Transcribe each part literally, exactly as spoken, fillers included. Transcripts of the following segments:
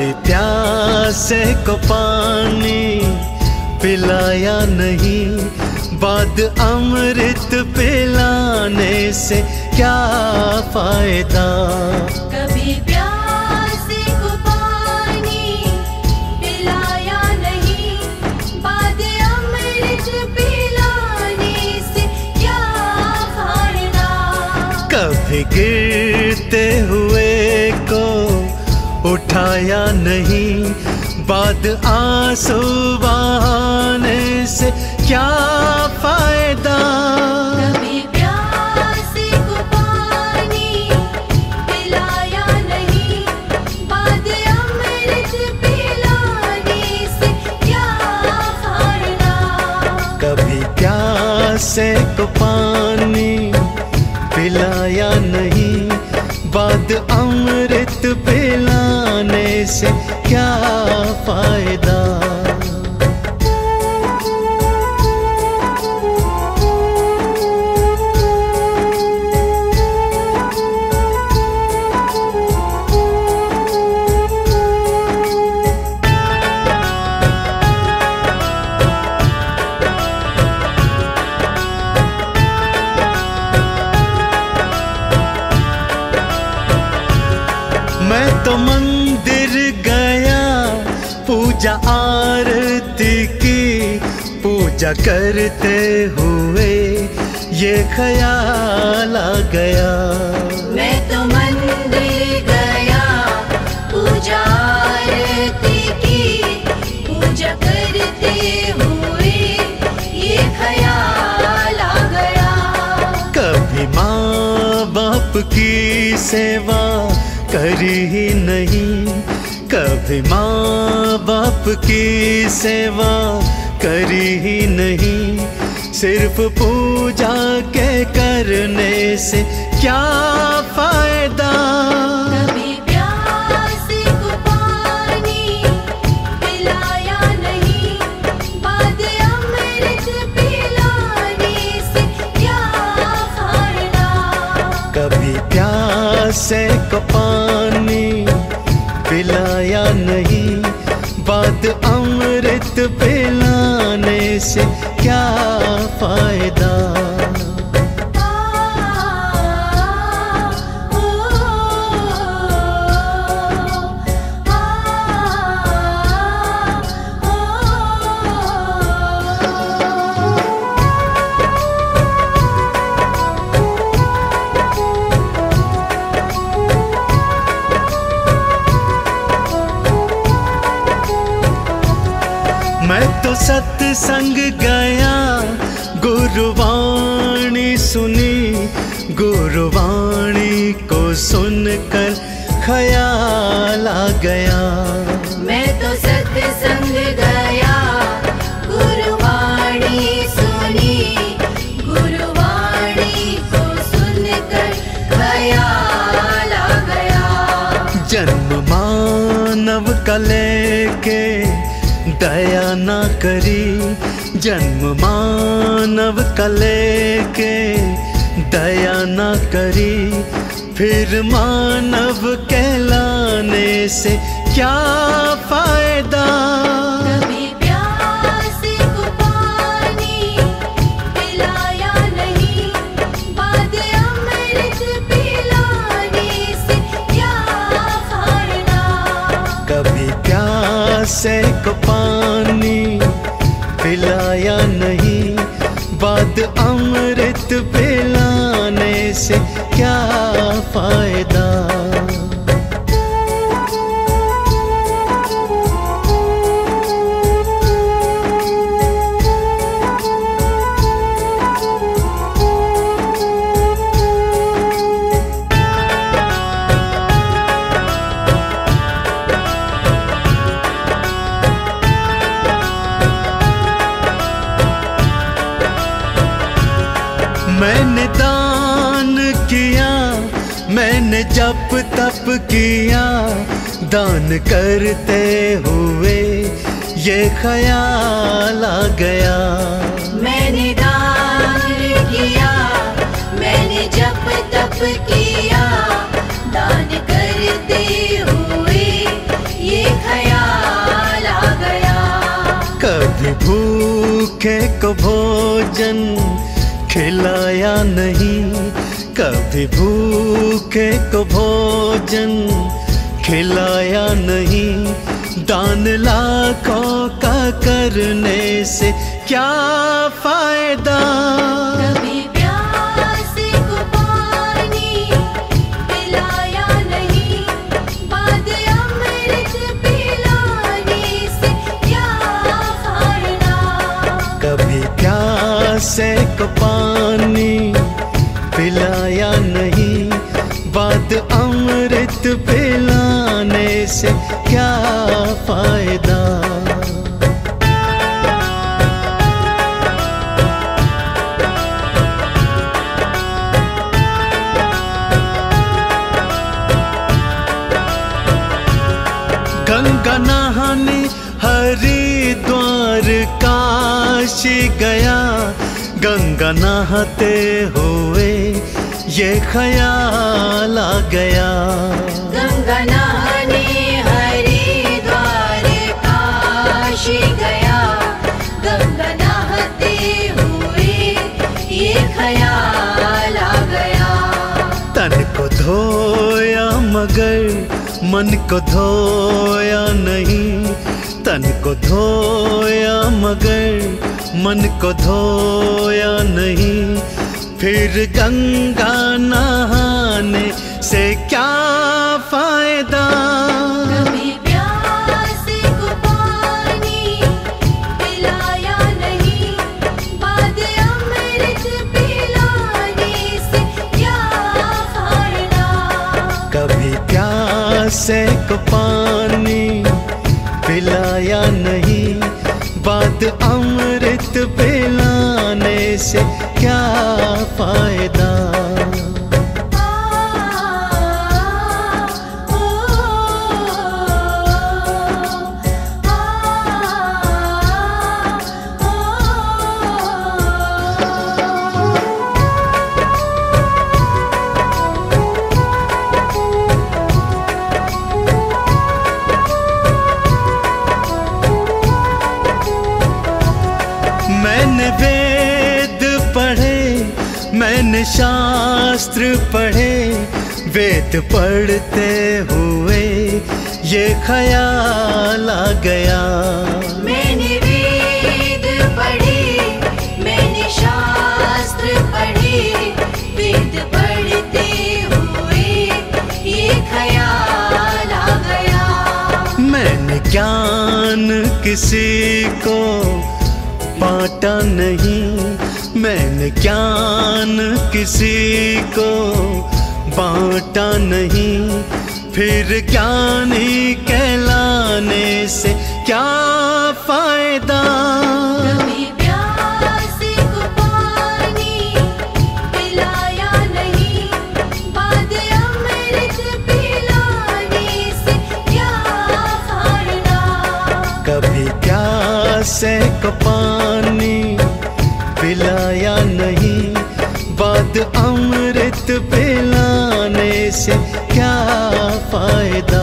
कभी प्यासे को पानी पिलाया नहीं, बाद अमृत पिलाने से क्या फायदा। कभी प्यासे को पानी पिलाया नहीं, बाद अमृत पिलाने से क्या फायदा। कभी गिरते हुए को उठाया नहीं, बाद आंसू बहाने से क्या फायदा। कभी प्यासे को पानी पिलाया नहीं, बाद अमृत पिलाने से क्या फायदा। कभी प्यासे को पानी पिलाया नहीं, बाद अमृत पिलाने से क्या फायदा। मैं तो मंदिर गया, पूजा आरती की, पूजा करते हुए ये ख्याल आ गया। मैं तो मंदिर गया, पूजा आरती की, पूजा करते हुए ये ख्याल आ गया। कभी माँ बाप की सेवा करी ही नहीं, कभी माँ बाप की सेवा करी ही नहीं, सिर्फ पूजा के करने से क्या फायदा। कभी प्यासे को पानी पिलाया नहीं, बाद अमृत पिलाने से क्या फायदा। कभी प्यासे को पानी पिलाया नहीं, बाद अमृत पिलाने से क्या फायदा। मैं तो सत्संग गया, गुरुवाणी सुनी, गुरुवाणी को सुनकर ख्याल आ गया। मैं तो सत्संग गया, गुरुवाणी सुनी, गुरुवाणी को सुनकर ख्याल आ गया। जन्म मानव का लेके दया ना करी, जन्म मानव का लेके दया ना करी, फिर मानव कहलाने से क्या फायदा। कभी प्यासे को पानी पिलाया नहीं, बाद अमृत पिलाने से क्या फायदा। कभी प्यासे को पानी पिलाया नहीं, बाद अमृत पिलाने से क्या फायदा। मैंने दान किया, मैंने जप तप किया, दान करते हुए ये ख्याल आ गया। मैंने दान किया, मैंने जप तप किया, दान करते हुए ये भूखे को भोजन खिलाया नहीं, कभी भूखे को भोजन खिलाया नहीं। दान लाखों का करने से क्या फायदा, कभी प्यासे को पानी पिलाया नहीं, बाद अमृत पिलाने से क्या फायदा। कभी प्यासे को पानी पिलाया नहीं, बाद अमृत पिलाने से क्या फायदा। गंगा नहाने हरिद्वार काशी गया, गंगा नहाते हुए ये ख्याल आ गया। गंगा नहाने हरिद्वार काशी गया, गंगा नहाते हुए ये ख्याल आ गया। तन को धोया मगर मन को धोया नहीं, तन को धोया मगर मन को धोया नहीं। फिर गंगा नहाने से क्या फायदा, कभी प्यासे को पानी पिलाया नहीं, बाद अमृत पिलाने से क्या फायदा। कभी प्यासे को पानी पिलाया नहीं, बाद अमृत पिलाने से क्या फायदा। मैंने वेद पढ़े, मैंने शास्त्र पढ़े, वेद पढ़ते हुए ये ख्याल आ गया। मैंने वेद पढ़े, मैंने शास्त्र पढ़े, वेद पढ़ते हुए ये ख्याल आ गया। मैंने ज्ञान किसी को बांटा नहीं, मैंने ज्ञान किसी को बांटा नहीं। फिर ज्ञानी कहलाने से क्या फायदा, कभी प्यासे को पानी पिलाया नहीं, बाद अमृत पिलाने से क्या फायदा। कभी प्यासे को पानी पिलाया नहीं, बाद अमृत पिलाने से क्या फायदा।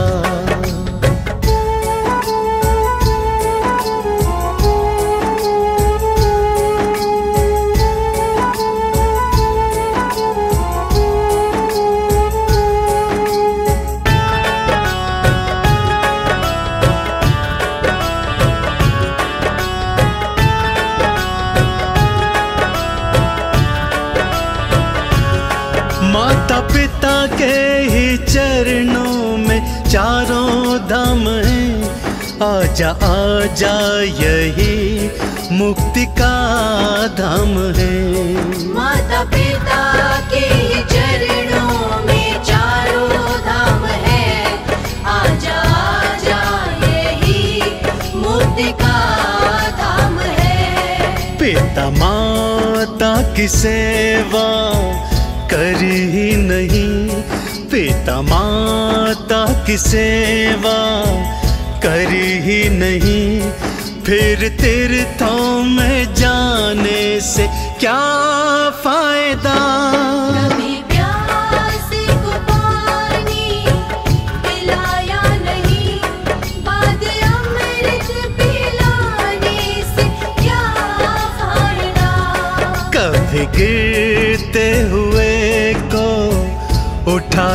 माता पिता के ही चरणों में चारों धाम है, आजा आजा यही मुक्ति का धाम है। माता पिता के चरणों में चारों धाम है, आजा आजा यही मुक्ति का धाम है। पिता माता की सेवा करी ही नहीं, पिता माता की सेवा करी ही नहीं। फिर तीर्थों में जाने से क्या फायदा, कभी प्यासे को पानी पिलाया नहीं, बाद अमृत पिलाने से क्या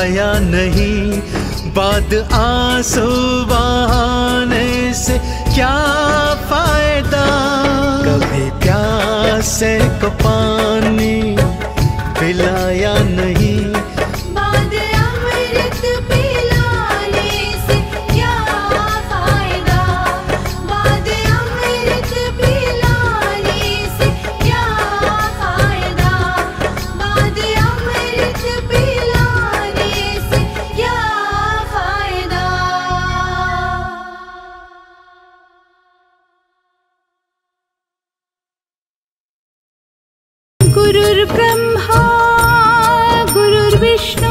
पिलाया नहीं, बाद आंसू बहाने से क्या फायदा। कभी प्यासे को पानी पिलाया नहीं, बाद अमृत पिलाने से क्या फायदा। बाद अमृत पिलाने से क्या फायदा। बाद अमृत पिलाने से क्या फायदा। गुरुर्ब्रह्मा गुरुर्विष्णु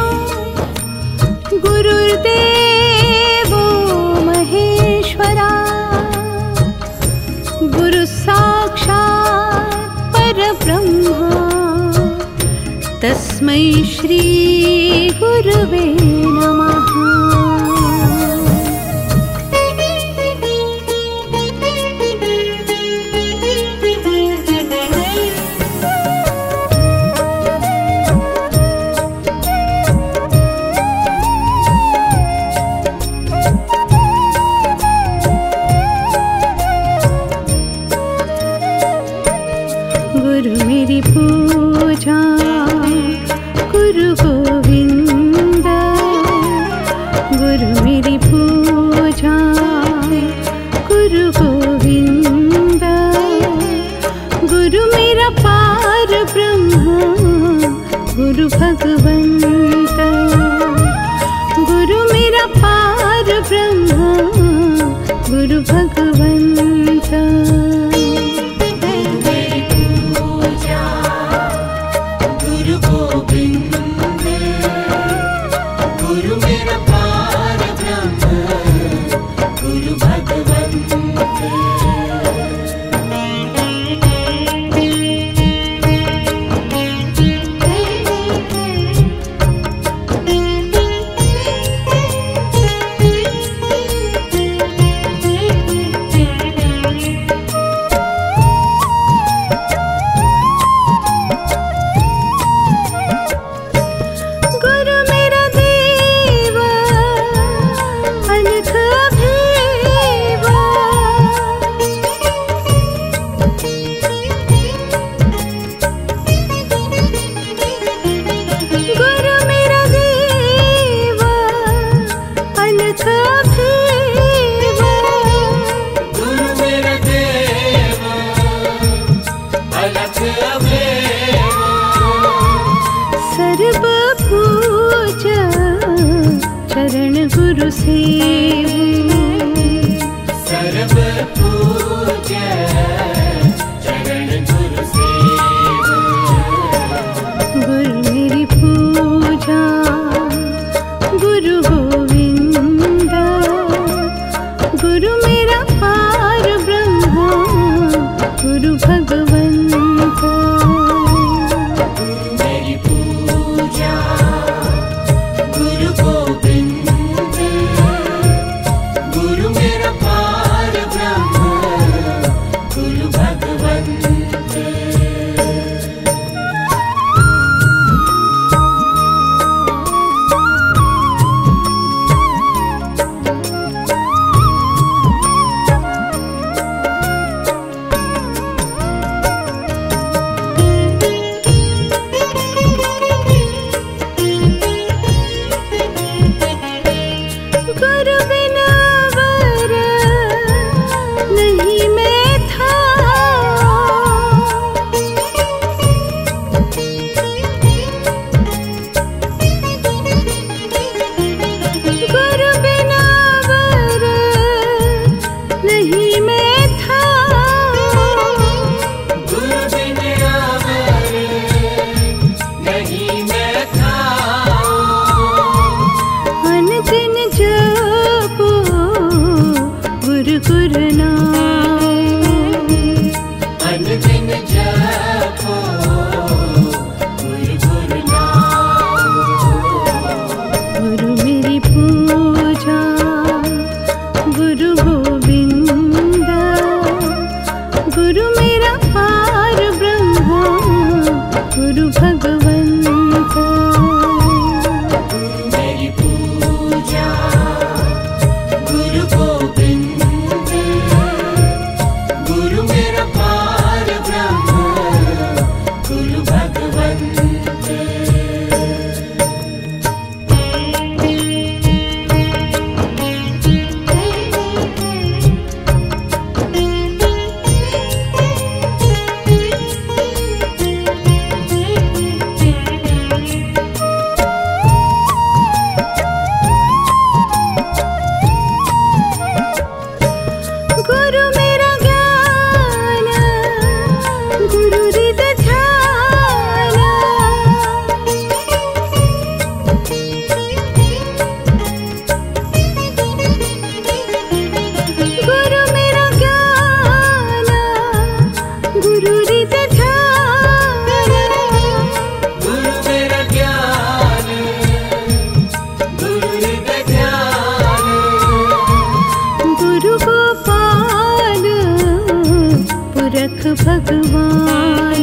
गुरुर्देवो महेश्वरा, गुरु साक्षात् परब्रह्मा तस्मै श्री गुरवे नमः। गुरु मेरी पूजा गुरु गोविंद, गुरु मेरी पूजा गुरु गोविंद। गुरु मेरा पार ब्रह्म गुरु भगवंत, गुरु मेरा पार ब्रह्म गुरु भगवंत। भगवान।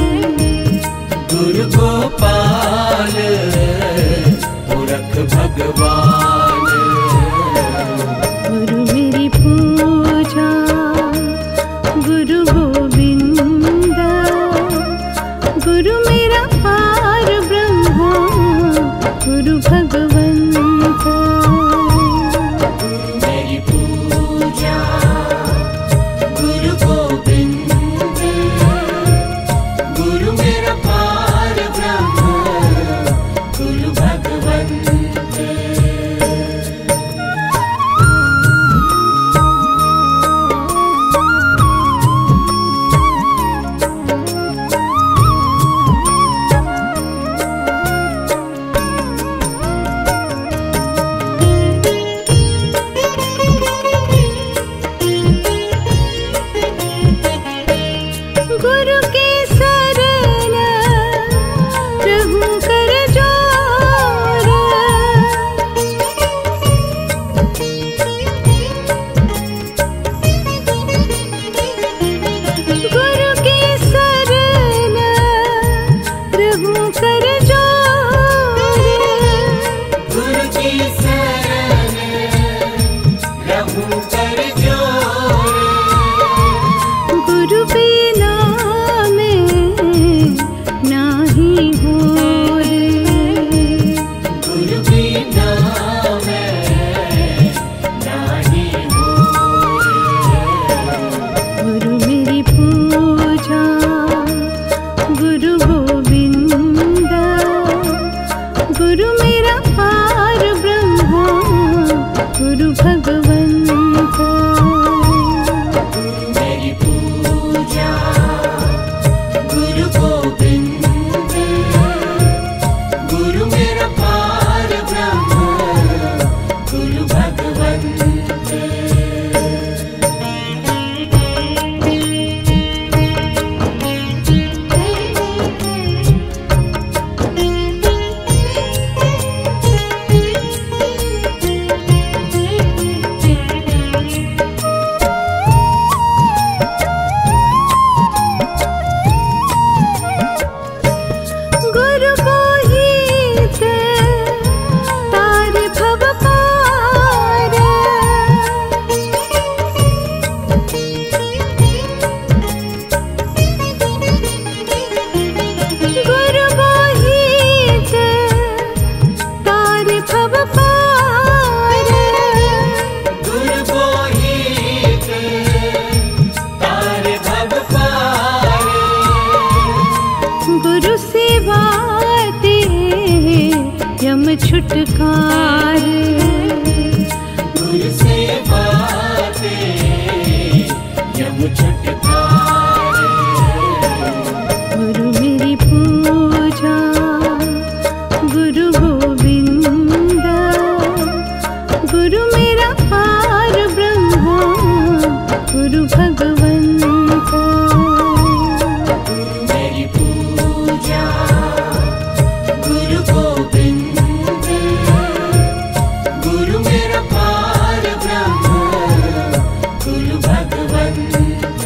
गुरु गोपाल पुरख भगवान। गुरु मेरी पूजा गुरु गोविंद। गुरु मेरा पार ब्रह्म गुरु भगवंत। गुरु मेरी पूजा गुरु गोविंद। गुरु मेरा पार ब्रह्म गुरु भगवंत। गुरु के शरण रहूं कर जोर। गुरु के शरण रहूं कर जोर। गुरु की शरण रहूं कर जोर। गुरु बिना मैं नाही होर। गुरु बिना मैं नाही होर। गुरु मेरी पूजा गुरु गोविंद। गुरु मेरा पार ब्रह्म गुरु भगवंत। गुरु मेरी पूजा गुरु गोविंद। गुरु मेरा पार ब्रह्म गुरु भगवंत। गुरु मोहित तार भव पार। गुरु मोहित तार भव पार। गुरु मोहित तार भव पार। गुरु सेवा ते यम छुटकार। गुरु सेवा ते यम छुटकार। गुरु मेरी पूजा गुरु गोविंद। गुरु मेरा पार ब्रह्म गुरु भगवंत। गुरु मेरी पूजा गुरु गोविंद। गुरु मेरा पार ब्रह्म गुरु भगवंत।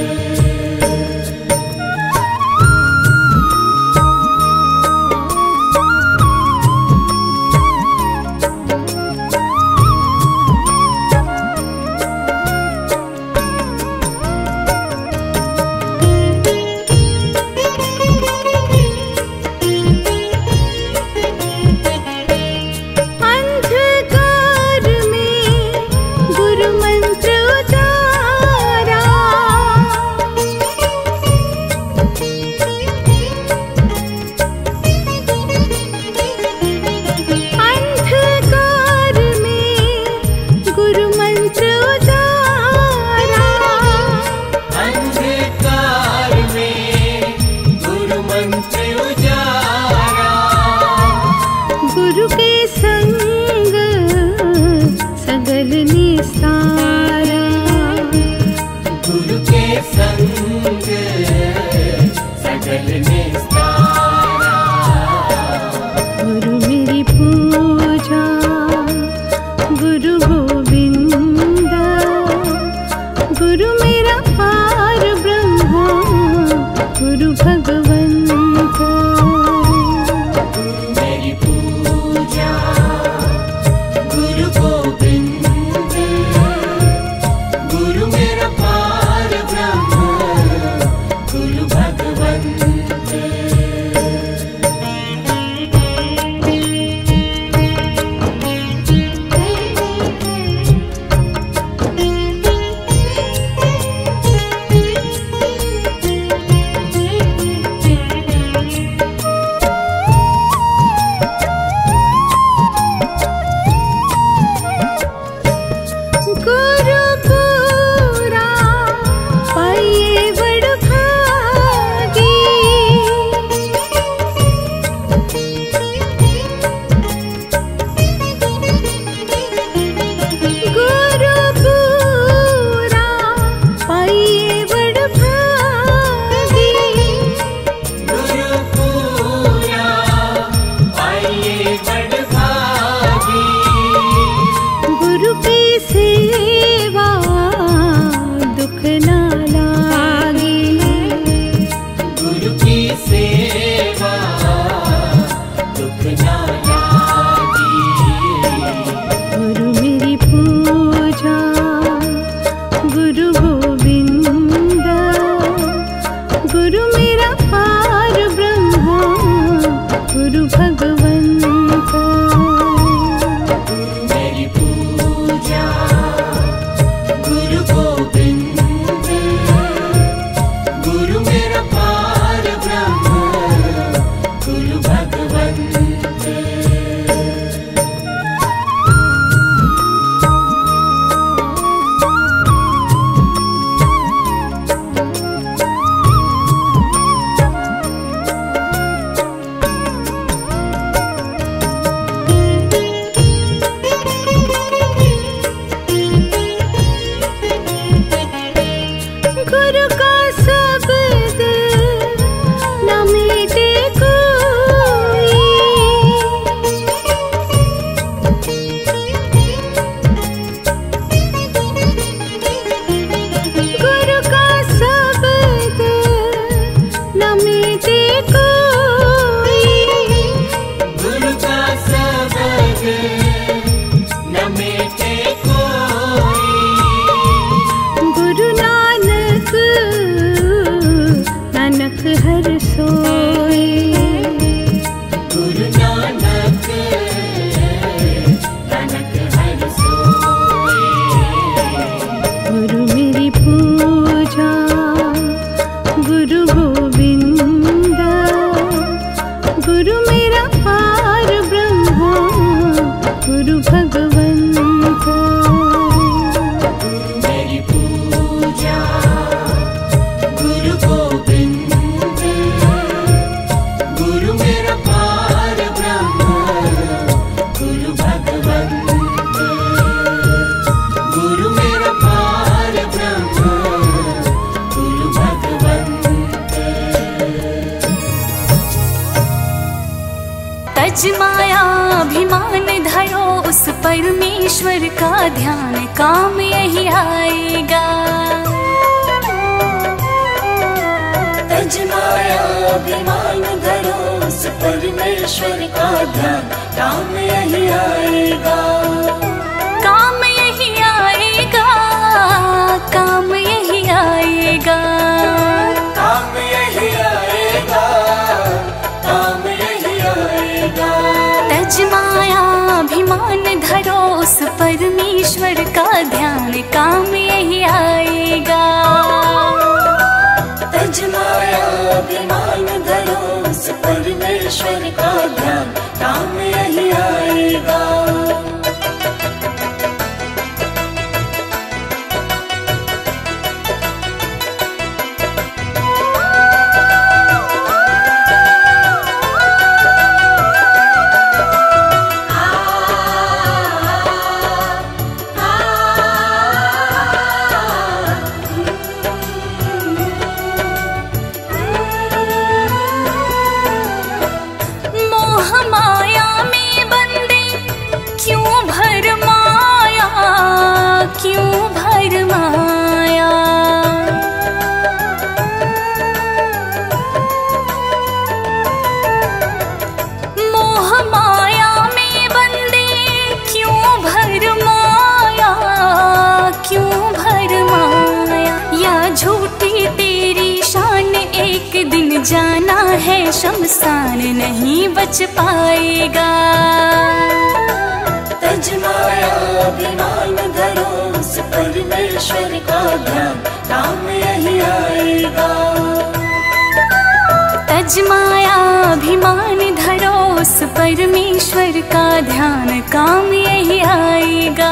अंधकार में गुरु मंत्र उतारा। अंधकार में गुरु मंत्र उतारा। अंधकार में गुरु मंत्र उजारा। गुरु के संग सगल निस्तारा। गुरु भगवंत। मेरी पूजा गुरु गोविंद, गुरु मेरा पार ब्रह्म, गुरु भगवंत। गुरु पूरा पाइए बड़ भागी, गुरु पूरा पाइए बड़ भागी, गुरु पूरा पाइए बड़ भागी, गुरु की सेवा दुख ना लागे, गुरु की सेवा दुख ना लागी। गुरु मेरी पूजा गुरु गोविंद, गुरु मेरा पार ब्रह्म, गुरु भगवंत। मेरी पूजा गुरु गोविंद, गुरु मेरा पार ब्रह्म, गुरु भगवंत। गुरु का शब्द न मिटे कोई, गुरु का शब्द न मिटे कोई, गुरु का शब्द न मिटे कोई, गुरु नानक नानक हर सोए, गुरु नानक नानक हर सोए। गुरु मेरी पूजा गुरु गोविंद, गुरु मेरा पार ब्रह्म, गुरु भगवंत। मेरी पूजा गुरु गोविंद, गुरु मेरा पार ब्रह्म, गुरु भगवंत। गुरु मेरा पार ब्रह्म, गुरु भगवंत। तज माया अभिमान धरो उस परमेश्वर का ध्यान, काम यही आएगा। तज माया अभिमान धरो उस परमेश्वर का ध्यान, काम यही आएगा। काम यही आएगा, काम यही आएगा। काम यही आएगा, काम यही आएगा। तज माया अभिमान धरो उस परमेश्वर का ध्यान, काम यही आएगा। तज माया अभिमान धरो उस परमेश्वर का ध्यान, काम यही आएगा। आ, आ, आ, में शमशान नहीं बच पाएगा। तज माया अभिमान धरो, उस परमेश्वर का ध्यान काम यही आएगा। तज माया अभिमान धरो, उस परमेश्वर का ध्यान काम यही आएगा।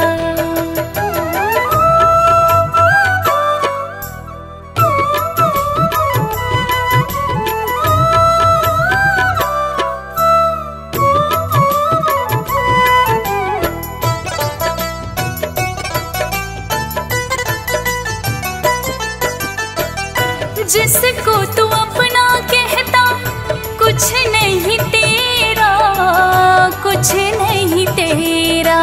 जिसको तू अपना कहता कुछ नहीं तेरा, कुछ नहीं तेरा।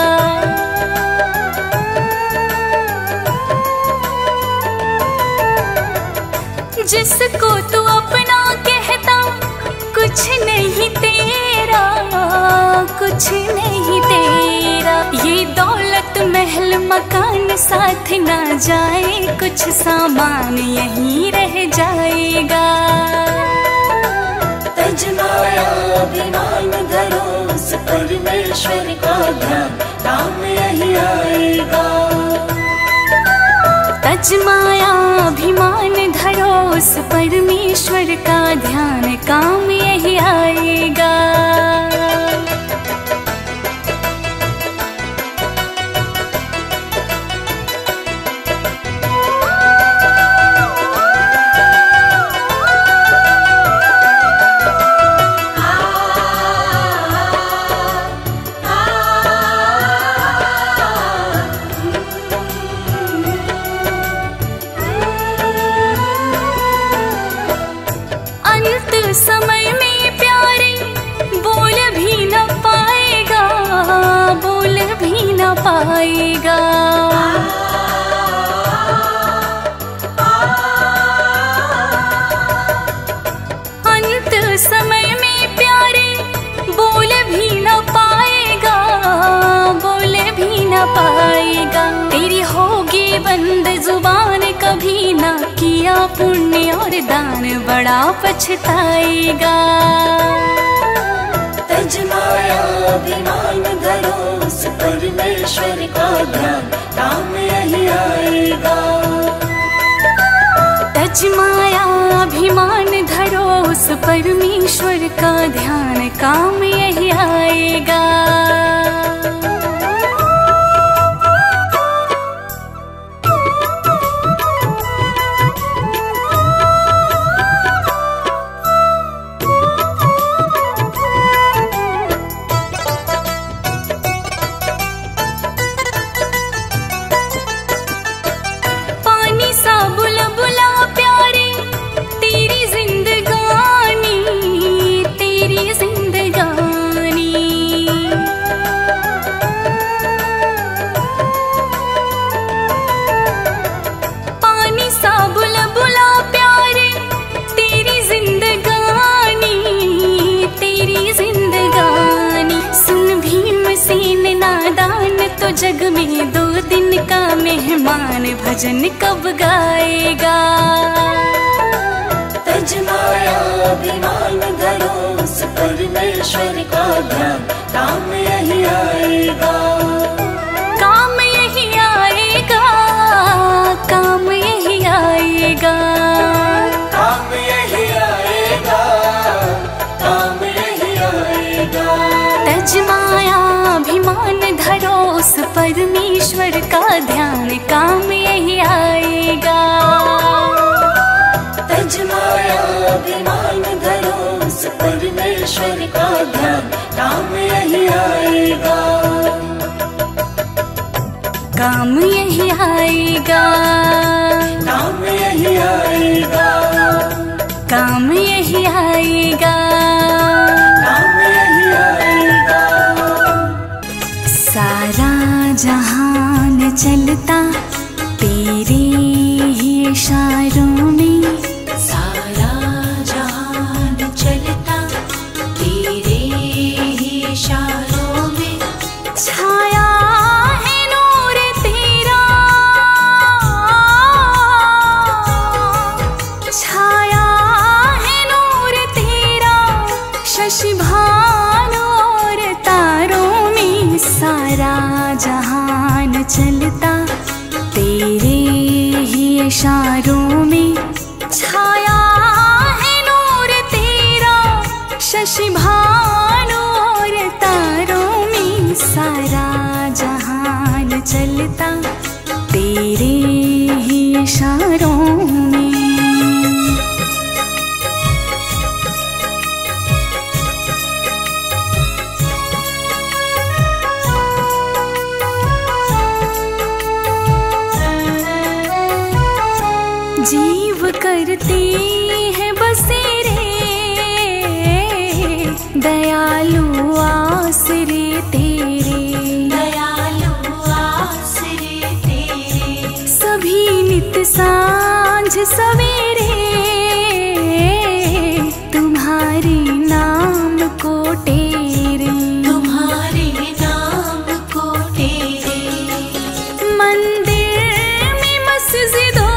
जिसको तू अपना कहता कुछ नहीं तेरा, कुछ नहीं तेरा। ये दौलत महल मकान साथ ना जाए, कुछ सामान यहीं रह जाएगा। तज माया अभिमान धरो, उस परमेश्वर का ध्यान काम यही आएगा। तज माया अभिमान धरो, उस परमेश्वर का ध्यान काम यही आएगा। समय में प्यारे बोल भी न पाएगा, बोल भी न पाएगा। अंत समय में प्यारे बोल भी न पाएगा, बोल भी न पाएगा। तेरी होगी बंद जुबान, कभी ना किया पुण्य और दान, बड़ा पछताएगा। तज माया अभिमान धरो, उस परमेश्वर का ध्यान काम यही आएगा। तज माया अभिमान धरो, उस परमेश्वर का ध्यान काम यही आएगा। तो जग में दो दिन का मेहमान, भजन कब गाएगा। तज माया अभिमान धरो, उस परमेश्वर का ध्यान काम यही आएगा। काम यही आएगा, काम यही आएगा। काम यही आएगा, काम यही आएगा। तज माया अभिमान धरो, उस परमेश्वर का ध्यान काम यही आएगा। तज माया अभिमान धरो, उस परमेश्वर का ध्यान काम यही आएगा। काम यही आएगा, काम यही आएगा। काम यही आएगा, काम यही आएगा। सारा जहान चलता तेरे ही इशारों में, सारा जहान चलता तेरे ही इशारों में। छाया है नूर तेरा, छाया है नूर इशारों में छाया है नूर तेरा, शशि भानु और तारों में सारा जहान चलता तेरे ही इशारों में। जीव करते हैं बसेरे, दयालु आसरे तेरे, दयालु आसरे तेरे। सभी नित सांझ सवेरे तुम्हारे नाम को टेरे, तुम्हारे नाम को तेरे। मंदिर में मस्जिदों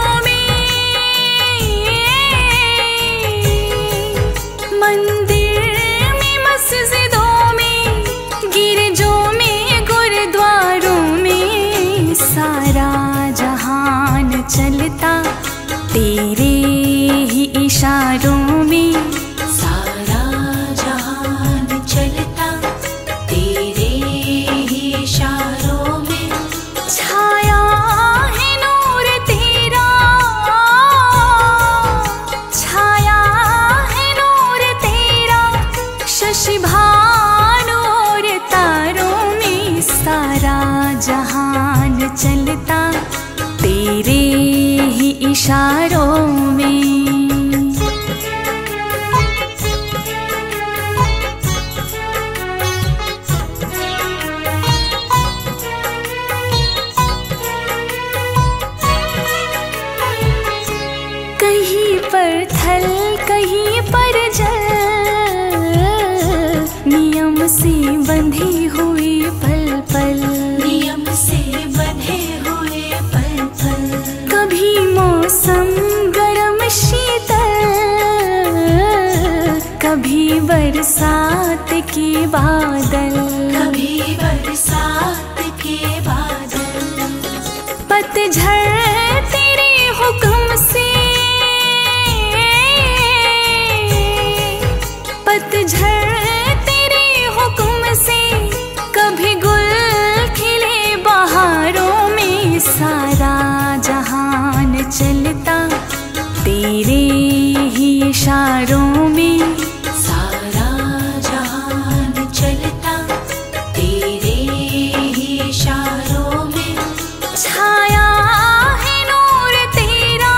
मंदिर में मस्जिदों में, गिरजों में गुरुद्वारों में सारा जहान चलता तेरे ही इशारों में। सारा जहान चलता तेरे ही इशारों में। छाया है नूर तेरा, छाया है नूर तेरा, शशि भानु और तारों में सारा जहान चलता तेरे ही इशारों में। कहीं पर थल कहीं पर जल, नियम से बंधे हुए पल पल, नियम से बंधे हुए पल पल। कभी मौसम गरम शीतल, कभी बरसात के बादल, कभी बरसात के बादल। पतझड़ तेरे हुक्म से, पतझड़ तेरे हुक्म से, कभी गुल खिले बहारों में सारा जहान चलता तेरे ही इशारों में। सारा जहान चलता तेरे ही इशारों में। छाया है नूर तेरा,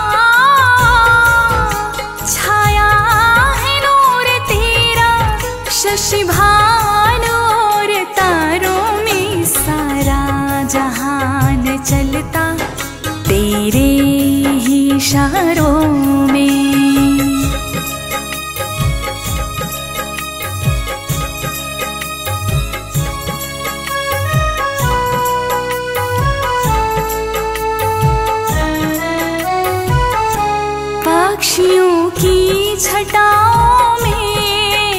छाया है नूर तेरा, शशि भानु और तारों में सारा जहान चलता तेरे ही इशारों में। पक्षियों की छटाओं में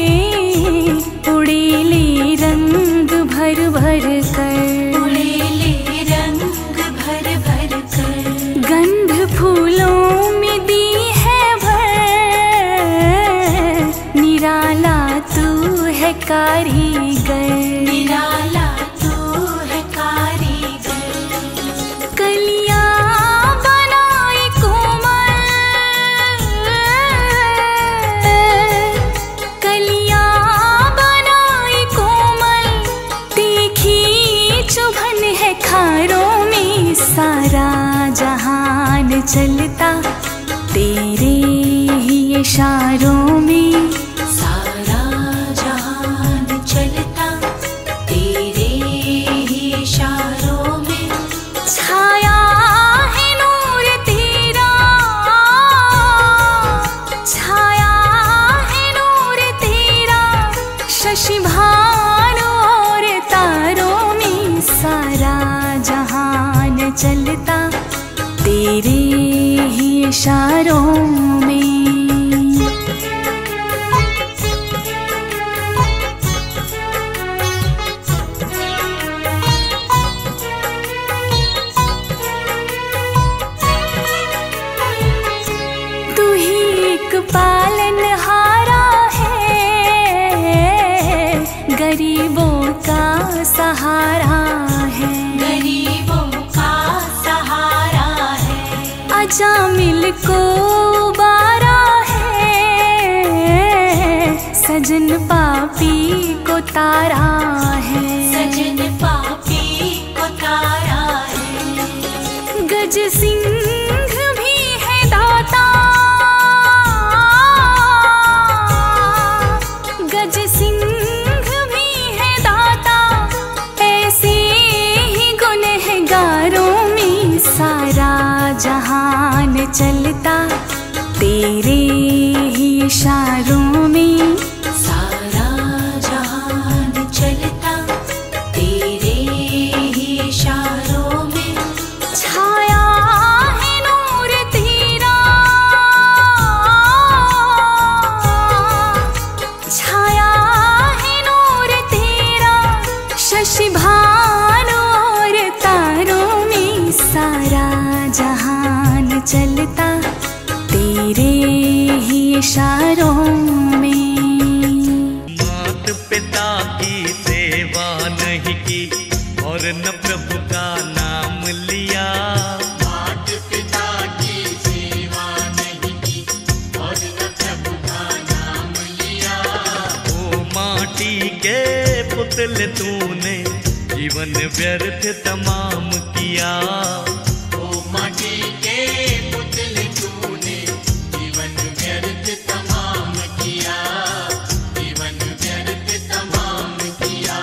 उड़ेले रंग भर भर कर, उड़ेले रंग भर भर कर। गंध फूलों में दी है भर, निराला तू है कारीगर, निराला तू है कारीगर। कलियां बनाए कोमल, कलियां बनाए कोमल, तीखी चुभन है खारों में सारा जहान चलता तेरे ही इशारों में। सारा जहान चलता तेरे ही इशारों में। छाया है नूर तेरा, छाया है नूर तेरा, शशि भानु और तारों में सारा जहान चलता तेरे ही इशारों में। सहारा है, गरीबों का सहारा है। अजामिल को बारा है, सजन पापी को तारा है, सजन पापी को तारा है। गज सिंह भी है दाता, गज सिंह भी है दाता, ऐसे ही गुनहगारों में सारा जहान चलता, तेरे ही इशारों में सारा जहान चलता, तेरे ही इशारों में। छाया है नूर तेरा, छाया है नूर तेरा, शशि भानु और तारों में सारा जहान चलता, तेरे ही इशारों में। मात पिता की सेवा नहीं की और न प्रभु का नाम लिया, मात पिता की सेवा नहीं की और न प्रभु का नाम लिया। ओ माटी के पुतले तूने जीवन व्यर्थ तमाम किया, ओ माटी के पुतले तूने जीवन व्यर्थ तमाम किया, जीवन व्यर्थ तमाम किया।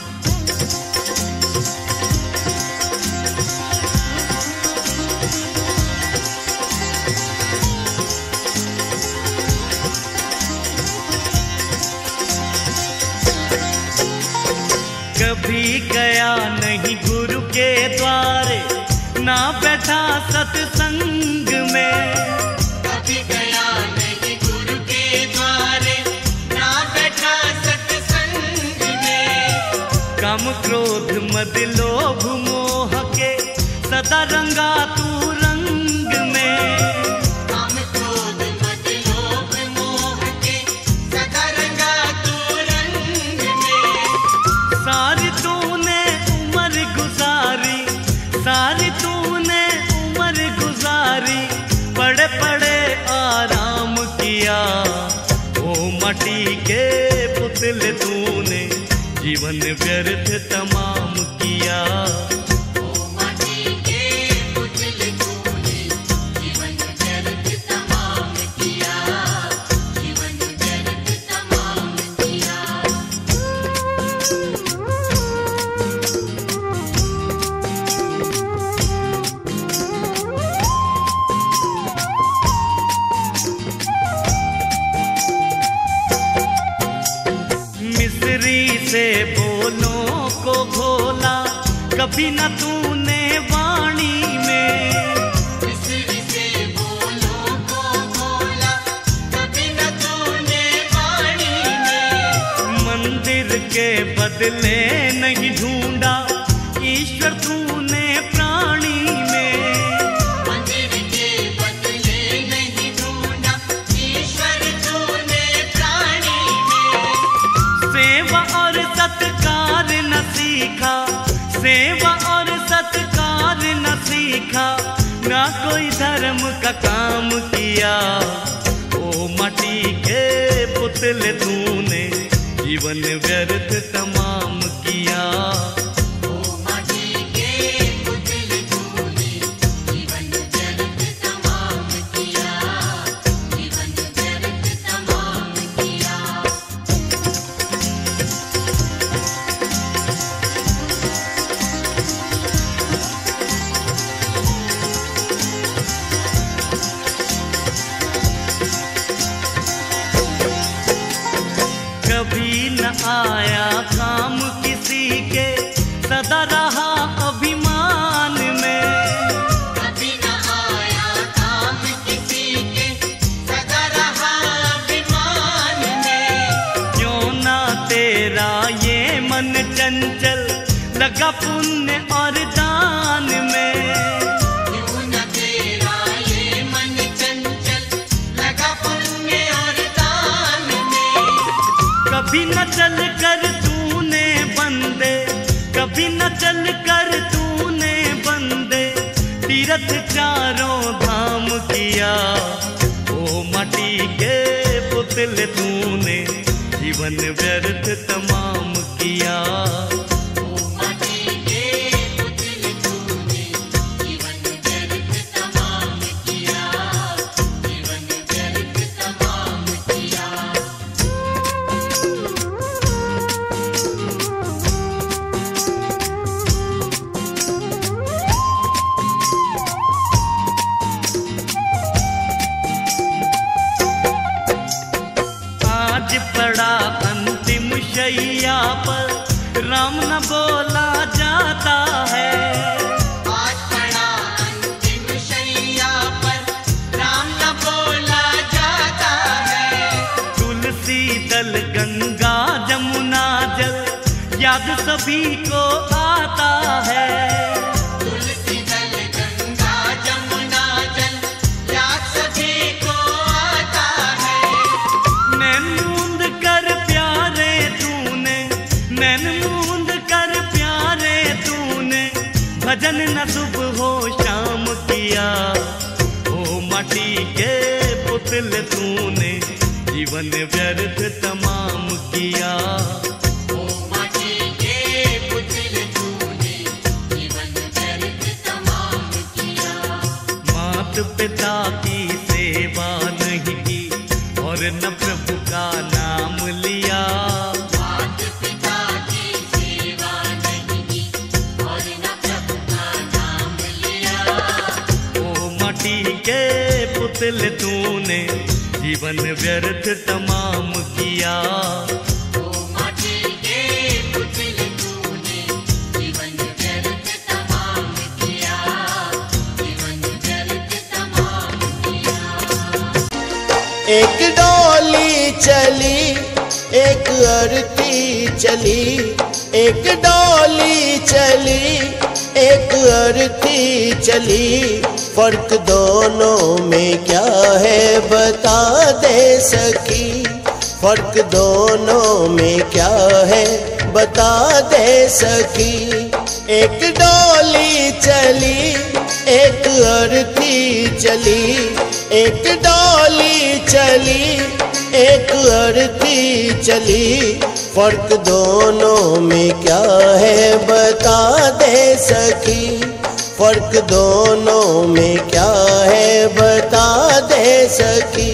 कभी गया नहीं गुरु के द्वारे, ना बैठा सत्संग में, कभी गया नहीं गुरु के द्वारे, ना बैठा सत्संग में। काम क्रोध मद लोभ मोह के सदा रंगा तू रंग में, काम क्रोध मद लोभ मोह के सदा रंगा तू रंग में। सारी तूने उम्र गुजारी, सारी तूने उम्र गुजारी, पड़े पड़े आराम किया। ओ मटी के पुतले तूने जीवन व्यर्थ तमाम किया, ओ माटी के पुतले तूने जीवन व्यर्थ तमाम किया, जीवन व्यर्थ तमाम किया। मिस्री से बोलों को घोला, कभी न तूने वाणी में, मिस्री से बोलों को बोला, कभी न तूने वाणी में। मंदिर के बदले नहीं ढूंढा, ईश्वर तूने प्राणी में, मंदिर के बदले नहीं ढूंढा, ईश्वर तूने प्राणी में। सेवा और सत्कार न सीखा, सेवा और सत्कार न सीखा, ना कोई धर्म का काम किया। ओ माटी के पुतले तूने जीवन व्यर्थ तमाम किया, ओ माटी के पुतले तूने जीवन व्यर्थ तमाम किया, जीवन व्यर्थ तमाम किया। कभी न आया काम किसी चल कर तूने बंदे तीरथ चारों धाम किया। ओ माटी के पुतले तूने जीवन व्यर्थ तमाम किया। पड़ा अंतिम शैया पर राम न बोला जाता है। आज पड़ा अंतिम शैया पर राम न बोला जाता है। तुलसी दल गंगा जमुना जल याद सभी को आता है। तुलसी दल गंगा जमुना जल याद सभी को आता है। नैन मूंद कर प्यारे तूने, नैन मूंद कर प्यारे तूने भजन न सुबह हो शाम किया। ओ माटी के पुतले तूने जीवन व्यर्थ तमाम किया। ओ माटी के पुतले तूने जीवन व्यर्थ तमाम किया। मात पिता की सेवा नहीं की और न प्रभु का नाम लिया। मात पिता की सेवा नहीं की और न प्रभु का नाम लिया। ओ माटी के पुतले तूने जीवन व्यर्थ तमाम किया। ओ माटी के पुतले तूने जीवन व्यर्थ तमाम किया। जीवन व्यर्थ तमाम किया। एक डोली चली एक अरती चली, एक डोली चली एक अरती चली। फर्क दोनों में क्या है बता दे सकी। फर्क दोनों में क्या है बता दे सकी। एक डोली चली एक अरती चली, एक डोली चली एक अरती चली। फर्क दोनों में क्या है बता दे सकी। फर्क दोनों में क्या है बता दे सकी।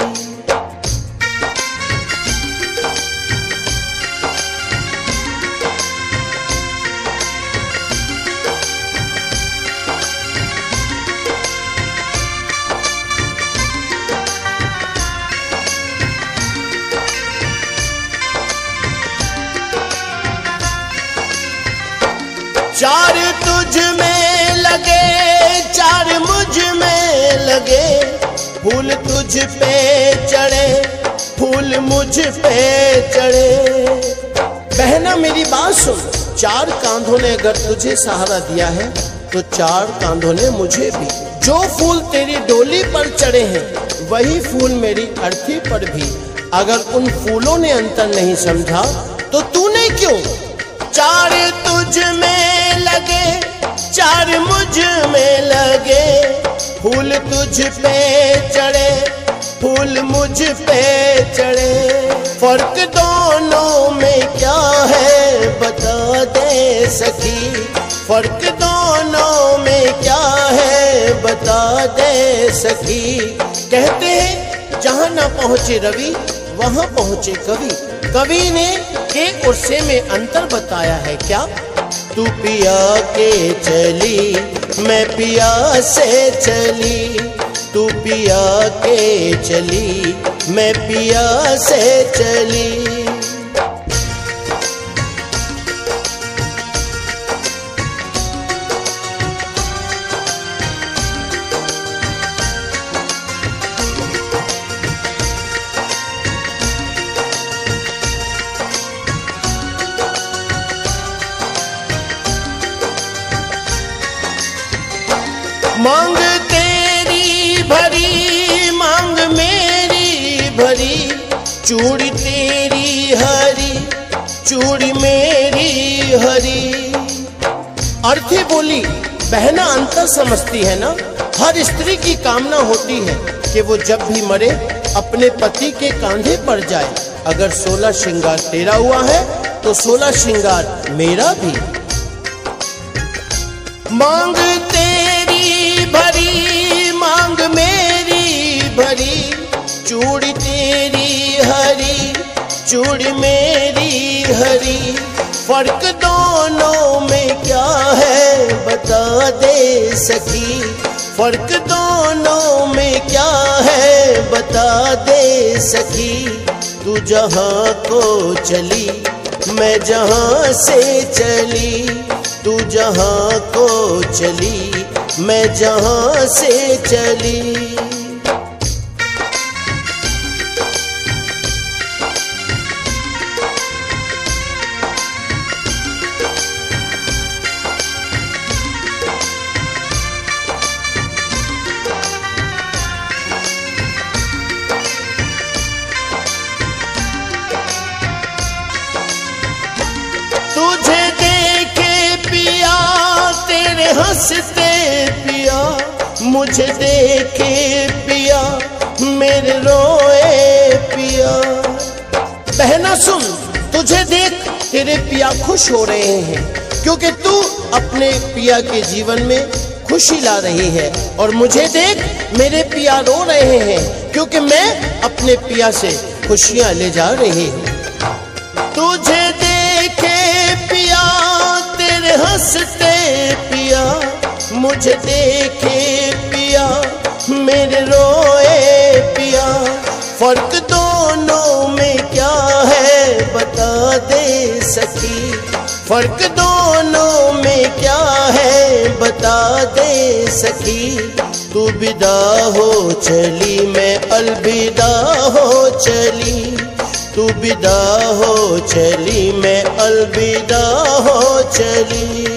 चार तुझ में लगे चार मुझ में लगे। फूल तुझ पे चढ़े फूल मुझ पे चढ़े। बहना मेरी बात सुन, चार कांधों ने अगर तुझे सहारा दिया है तो चार कांधों ने मुझे भी। जो फूल तेरी डोली पर चढ़े हैं वही फूल मेरी अर्थी पर भी। अगर उन फूलों ने अंतर नहीं समझा तो तूने क्यों। चार तुझ में लगे चार मुझ में लगे। फूल तुझ पे चढ़े फूल मुझ पे चढ़े। फर्क दोनों में क्या है बता दे सकी। फर्क दोनों में क्या है बता दे सकी। कहते हैं जहाँ न पहुँचे रवि वहाँ पहुँचे कवि। कवि ने के और से में अंतर बताया है क्या। तू पिया के चली मैं पिया से चली। तू पिया के चली मैं पिया से चली। मांग तेरी भरी मांग मेरी भरी। चूड़ी तेरी हरी चूड़ी मेरी हरी। अर्थी बोली, बहना अंतर समझती है ना। हर स्त्री की कामना होती है कि वो जब भी मरे अपने पति के कांधे पर जाए। अगर सोलह श्रृंगार तेरा हुआ है तो सोलह श्रृंगार मेरा भी। मांग तेरी भरी मांग मेरी भरी, चूड़ी तेरी हरी चूड़ी मेरी हरी, फर्क दोनों में क्या है बता दे सखी। फर्क दोनों में क्या है बता दे सखी। तू जहाँ को चली मैं जहाँ से चली, तू जहाँ को चली मैं जहाँ से चली। तुझे देखे पिया तेरे हंसते पिया, मुझे देखे पिया मेरे रोए पिया। बहना सुन, तुझे देख तेरे पिया खुश हो रहे हैं क्योंकि तू अपने पिया के जीवन में खुशी ला रही है, और मुझे देख मेरे पिया रो रहे हैं क्योंकि मैं अपने पिया से खुशियां ले जा रही हूँ। तुझे देखे पिया तेरे हंसते पिया, मुझे देखे पिया मेरे रोए पिया। फर्क दोनों में क्या है बता दे सखी। फर्क दोनों में क्या है बता दे सखी। तू विदा हो चली मैं अलविदा हो चली, तू विदा हो चली मैं अलविदा हो चली।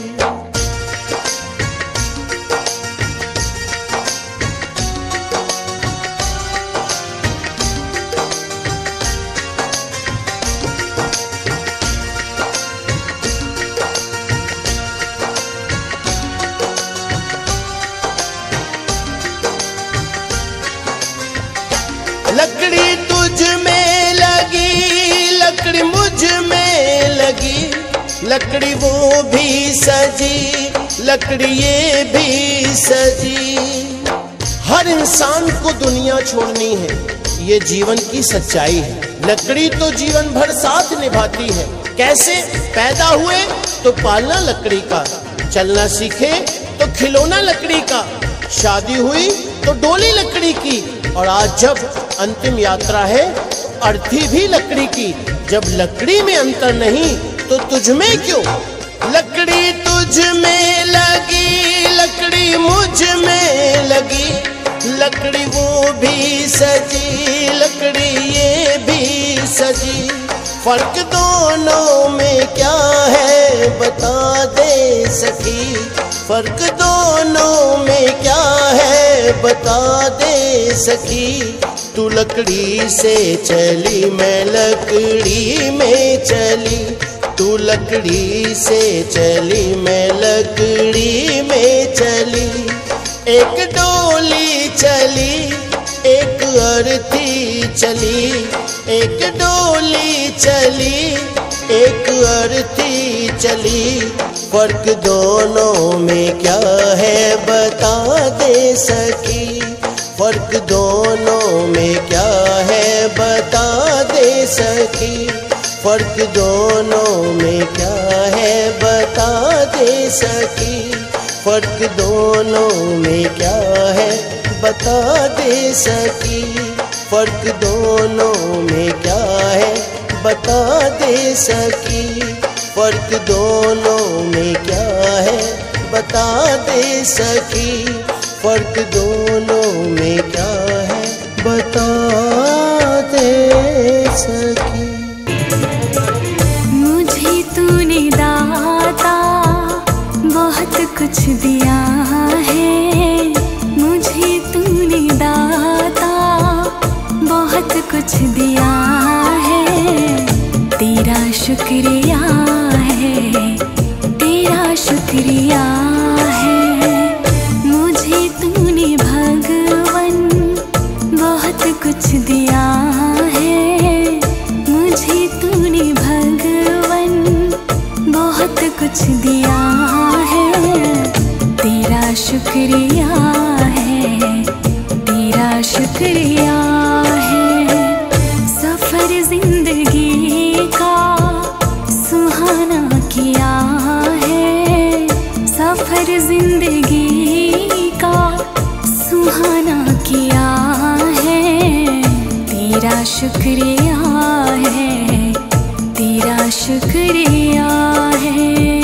लकड़ी तुझ में लगी लकड़ी मुझ में लगी, लकड़ी वो भी सजी लकड़ी ये भी सजी। हर इंसान को दुनिया छोड़नी है, ये जीवन की सच्चाई है। लकड़ी तो जीवन भर साथ निभाती है। कैसे? पैदा हुए तो पालना लकड़ी का, चलना सीखे तो खिलौना लकड़ी का, शादी हुई तो डोली लकड़ी की, और आज जब अंतिम यात्रा है तो अर्थी भी लकड़ी की। जब लकड़ी में अंतर नहीं तो तुझ में क्यों? लकड़ी तुझ में लगी लकड़ी मुझ में लगी, लकड़ी वो भी सजी लकड़ी ये भी सजी। फर्क दोनों में क्या है बता दे सखी। फर्क दोनों में क्या है बता दे सखी। तू लकड़ी से चली मैं लकड़ी में चली, तू लकड़ी से चली मैं लकड़ी में चली। एक डोली चली एक अर्थी चली, एक डोली चली एक अर्थी चली। फर्क दोनों में क्या है बता दे सखी। फर्क दोनों में क्या है बता दे सखी। फर्क दोनों में क्या है बता दे सखी। फर्क दोनों में क्या है बता दे सकी। फर्क दोनों में क्या है बता दे सकी। फर्क दोनों में क्या है बता दे सकी। फर्क दोनों में क्या है बता दे सकी। मुझे तूने दाता बहुत कुछ दिया है, मुझे तूने दाता बहुत कुछ दिया है। तेरा शुक्रिया है, तेरा शुक्रिया शुक्रिया है, तेरा शुक्रिया है। सफर जिंदगी का सुहाना किया है, सफर जिंदगी का सुहाना किया है। तेरा शुक्रिया है, तेरा शुक्रिया है।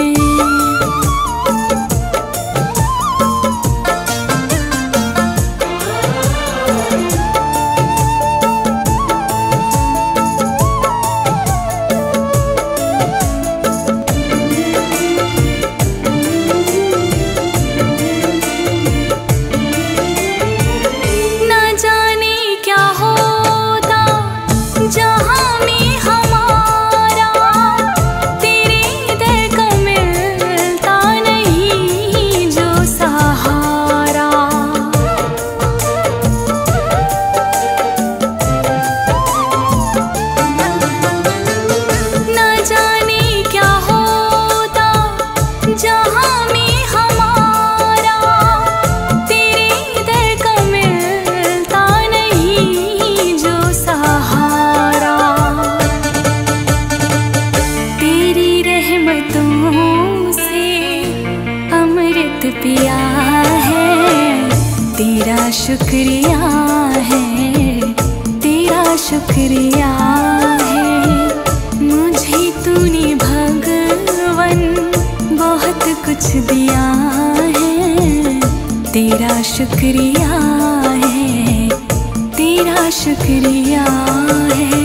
पिया है, तेरा शुक्रिया है, तेरा शुक्रिया है। मुझे तूने भगवन बहुत कुछ दिया है, तेरा शुक्रिया है, तेरा शुक्रिया है।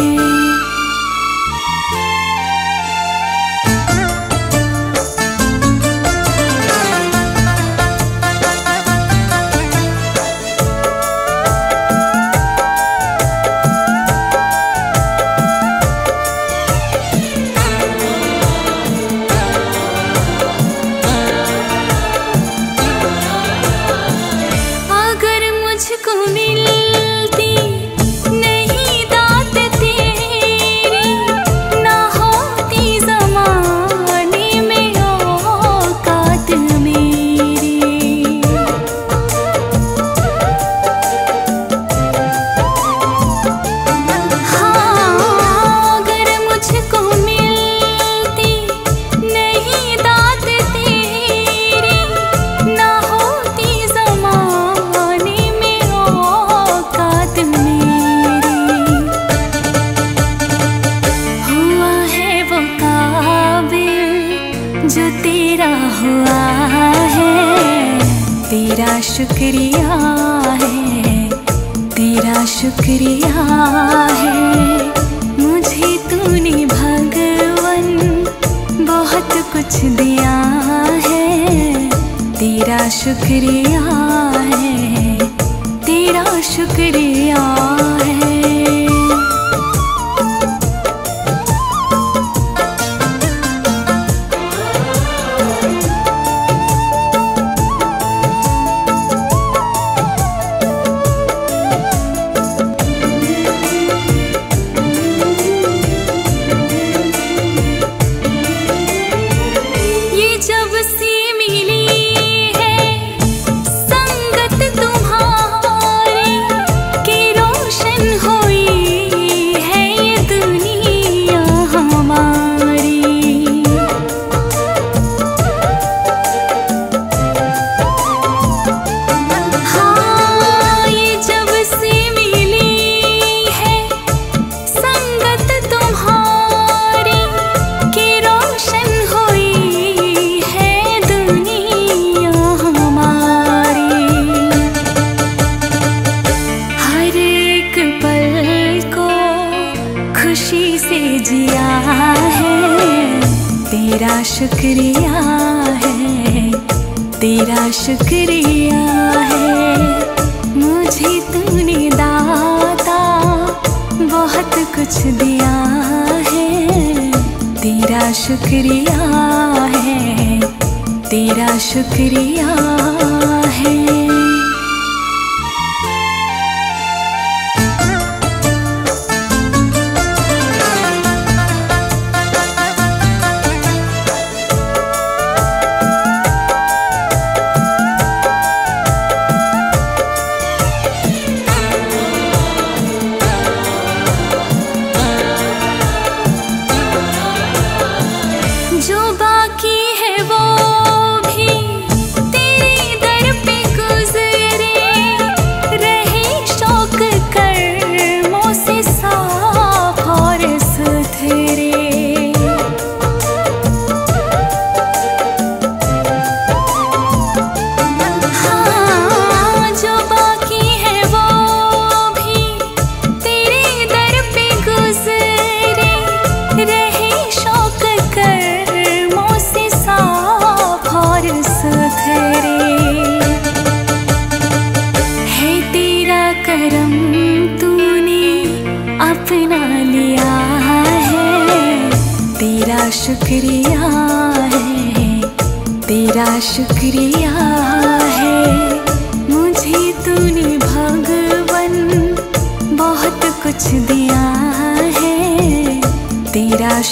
जो तेरा हुआ है, तेरा शुक्रिया है, तेरा शुक्रिया है। मुझे तूने भगवन बहुत कुछ दिया है, तेरा शुक्रिया है, तेरा शुक्रिया है। जिया है, तेरा शुक्रिया है, तेरा शुक्रिया है। मुझे तूने दाता बहुत कुछ दिया है, तेरा शुक्रिया है, तेरा शुक्रिया है।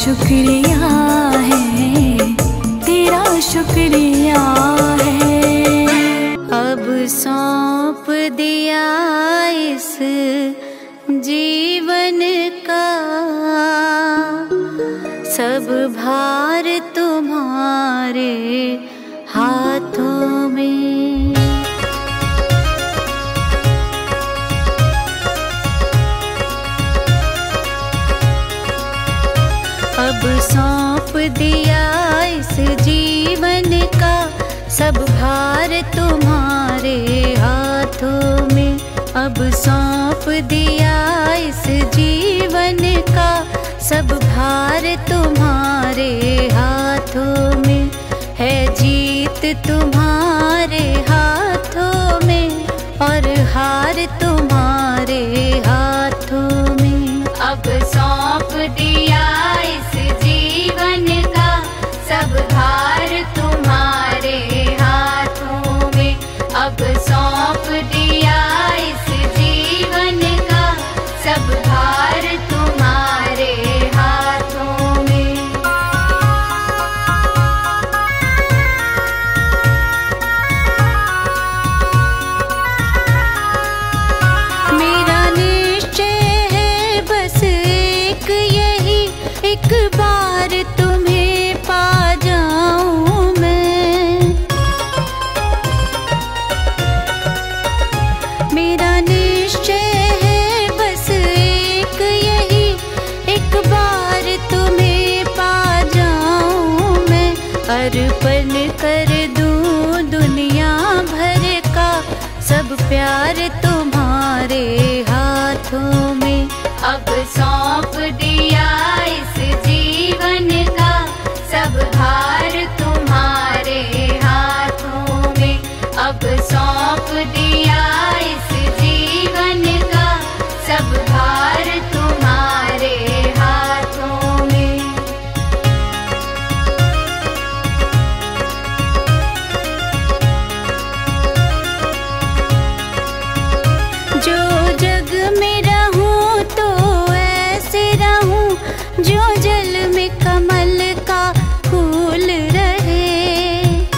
शुक्रिया है, तेरा शुक्रिया है। अब सौंप दिया इस जीवन का सब भार तुम्हारे हाथों में। अब सौंप दिया इस जीवन का सब भार तुम्हारे हाथों में। अब सौंप दिया इस जीवन का सब भार तुम्हारे हाथों में। है जीत तुम्हारे हाथों में और हार तुम्हारे हाथों में। अब सौंप दिया इस जीवन का सब भार तुम्हारे हाथों में। अब सौंप दिया इस जीवन का सब भार तुम्हारे हाथों में। मेरा निश्चय है बस एक यही, एक बार तुम्हें पा जाऊं मैं। मेरा निश्चय है बस एक यही, एक बार तुम्हें पा जाऊं मैं। अर्पण कर दूं दुनिया भर का सब प्यार तुम्हारे हाथों में। अब सौंप दिया इस जीवन का सब भार तुम्हारे हाथों में। अब सौंप दिया इस जीवन का सब भार तुम्हारे हाथों में। जो जग में रहूं तो ऐसे रहूं, जो जल में कमल का फूल रहे।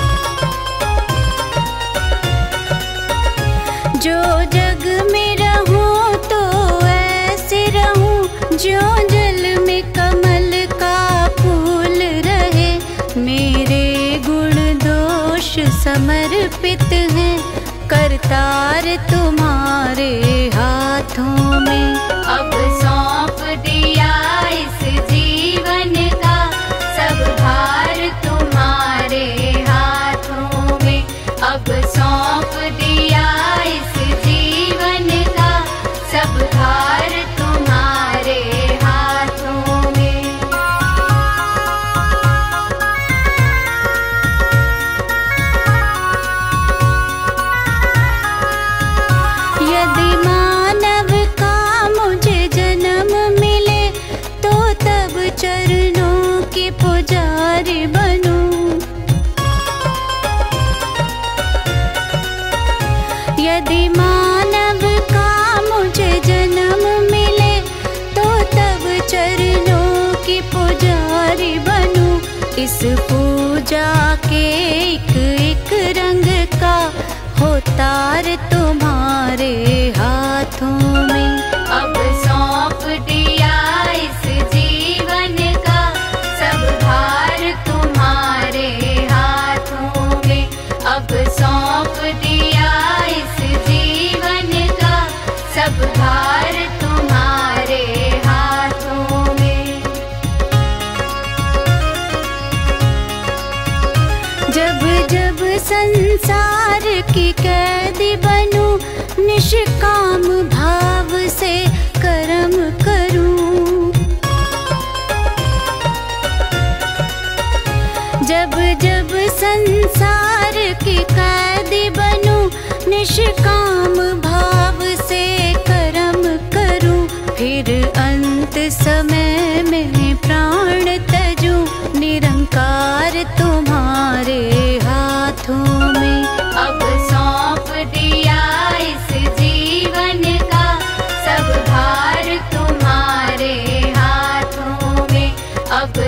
जो जग में रहूं तो ऐसे रहूं, जो जल में कमल का फूल रहे। मेरे गुण दोष समर्पित हैं, करतार तुम्हारे हाथों में। अब सौंप दिया इस जीवन का सब भार तुम्हारे हाथों में। अब सौंप दिया इस जीवन का सब भार तुम्हारे हाथों में। यदि मानव का मुझे जन्म मिले तो तब चरणों के पुजारी बनूं। यदि मानव का मुझे जन्म मिले तो तब चरणों की पुजारी बनूं। इस पूजा के एक एक रंग का हो तार तुम्हारे हाथों में। अब सौंप दिया इस जीवन का सब भार तुम्हारे हाथों में। अब सौंप दिया इस जीवन का सब भार तुम्हारे हाथों में। जब जब संसार की कैदी बनूं, निष्काम भाव से कर्म करूं। जब जब संसार की कैदी बनूं, निष्काम भाव से कर्म करूं। फिर अंत समय में प्राण तजूं, निरंकार तुम्हारे हाथों में। अब सौंप दिया इस जीवन का सब भार तुम्हारे हाथों में। अब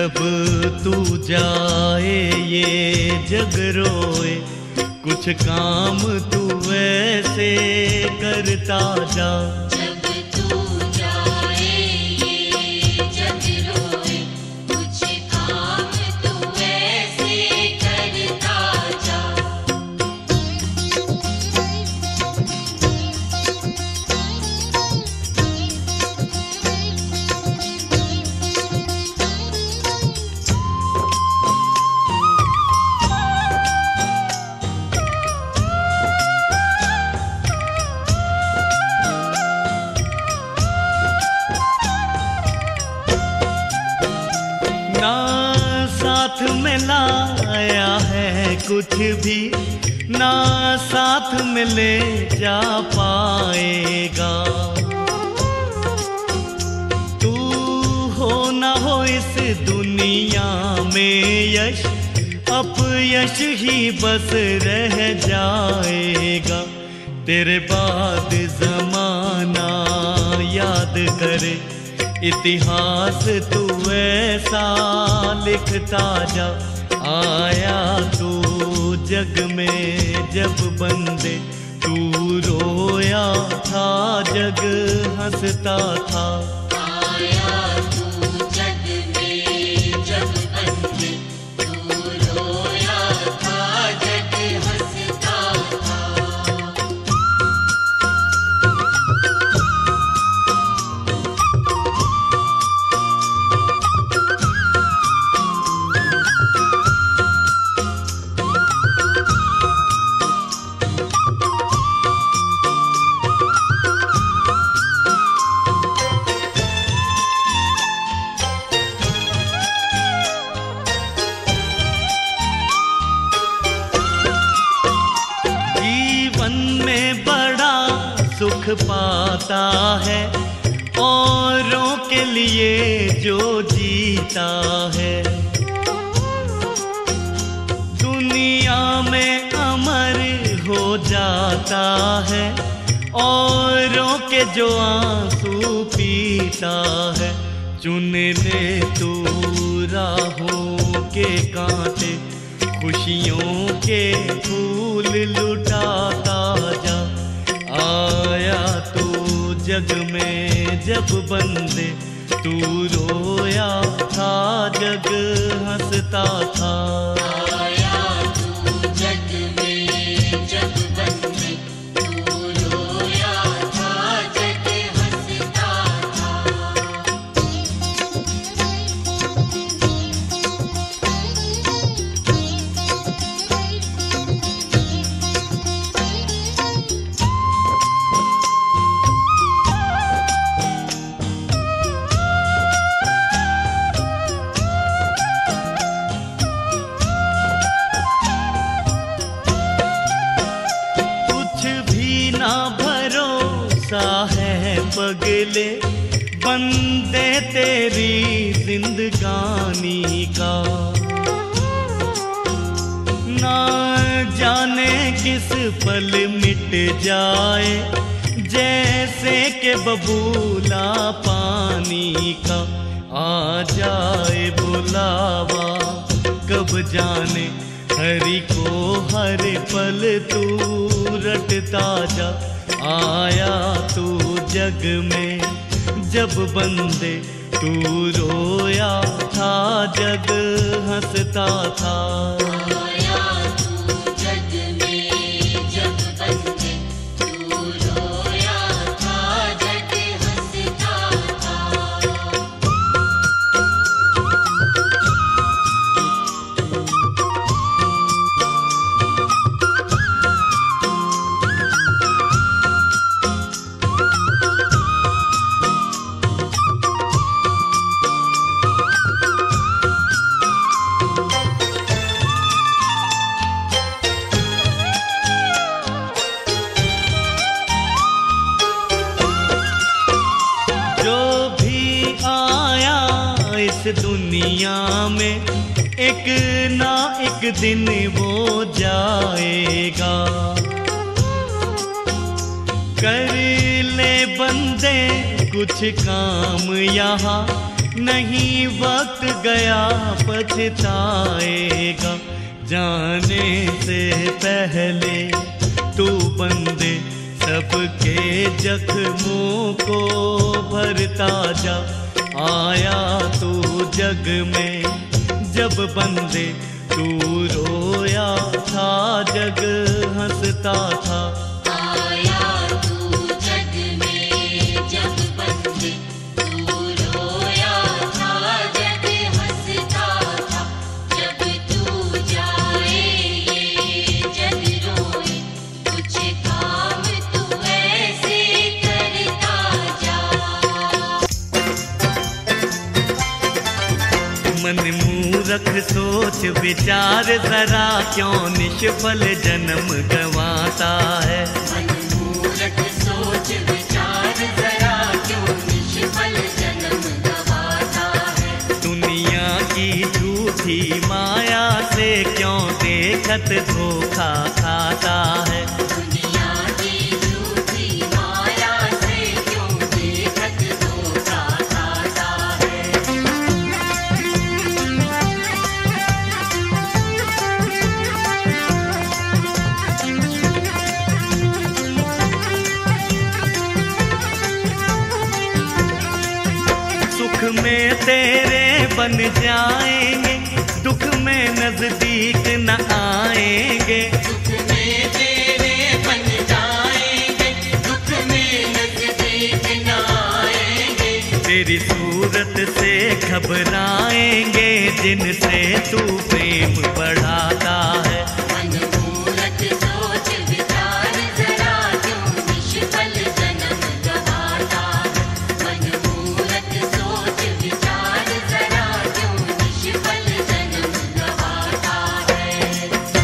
जब तू जाए ये जग रोए, कुछ काम तू वैसे करता जा। जब तू जाए ये जग रोए, कुछ काम तू वैसे करता जा। में लाया है कुछ भी, ना साथ में ले जा पाएगा। तू हो ना हो इस दुनिया में यश, अपयश ही बस रह जाएगा। तेरे बाद जमाना याद करे, इतिहास तू ऐसा लिखता जा। आया तू जग में जब बंदे, तू रोया था जग हंसता था। आया तू जग में जब बंदे, तू रोया था जग हंसता था। सुख पाता है औरों के लिए जो जीता है। दुनिया में अमर हो जाता है औरों के जो आंसू पीता है। चुन ले तू राहों के कांटे, खुशियों के फूल लुटाता जा। आया तू जग में जब बंदे, तू रोया था जग हंसता था। आया तू जग में जब बंदे, तू रोया था जग हंसता था। है पगले बंदे तेरी जिंदगानी का, ना जाने किस पल मिट जाए जैसे के बबूला पानी का। आ जाए बुलावा कब जाने, हरि को हर पल तू रटता जा। आया तू जग में जब बंदे, तू रोया था जग हंसता था। आया तू जग में जब बंदे, तू रोया था जग हंसता था। दुनिया में एक ना एक दिन वो जाएगा। कर ले बंदे कुछ काम यहाँ, नहीं वक्त गया पछताएगा, जाने से पहले तू बंदे सबके जख्मों को भरता जा। आया तू जग में जब बंदे, तू रोया था जग हंसता था। आया तू जग में जब बंदे, तू रोया था जग हंसता था। जब तू जाए ये जग रोए, कुछ काम तू ऐसे करता जा। मन मूरख सोच विचार जरा, क्यों निष्फल जन्म गंवाता है। मन मूरख सोच विचार जरा, क्यों निष्फल जन्म गंवाता है। दुनिया की झूठी माया से क्यों देखत धोखा खाता है। दुनिया की झूठी माया से क्यों देखत धोखा खाता है। सुख में तेरे बन जाएंगे, दुख में नजदीक न आएंगे। सुख में तेरे बन जाएंगे, दुख में नजदीक न आएंगे। तेरी सूरत से घबराएंगे, जिनसे तू प्रेम बढ़ाता है। मन मूरख सोच विचार जरा, क्यों निष्फल जन्म गंवाता है। मन मूरख सोच विचार जरा, क्यों निष्फल जन्म गंवाता है।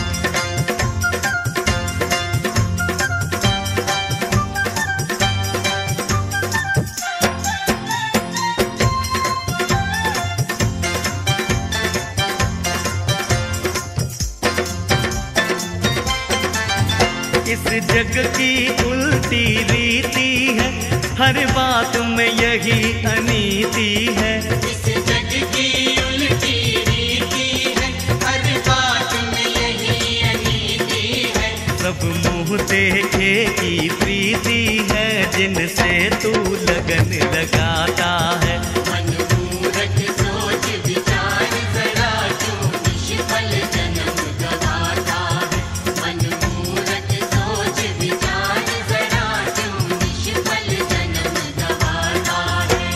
इस जग की उल्टी रीति है, हर बात में यही अनीति है। इस जग की उल्टी रीति है, हर बात में यही अनीति है। सब मुँह देखे की प्रीति है, जिनसे तू लगन लगाता है। मन मूरख सोच विचार जरा, क्यों निष्फल जन्म गंवाता है। मन मूरख सोच विचार जरा, क्यों निष्फल जन्म गंवाता है।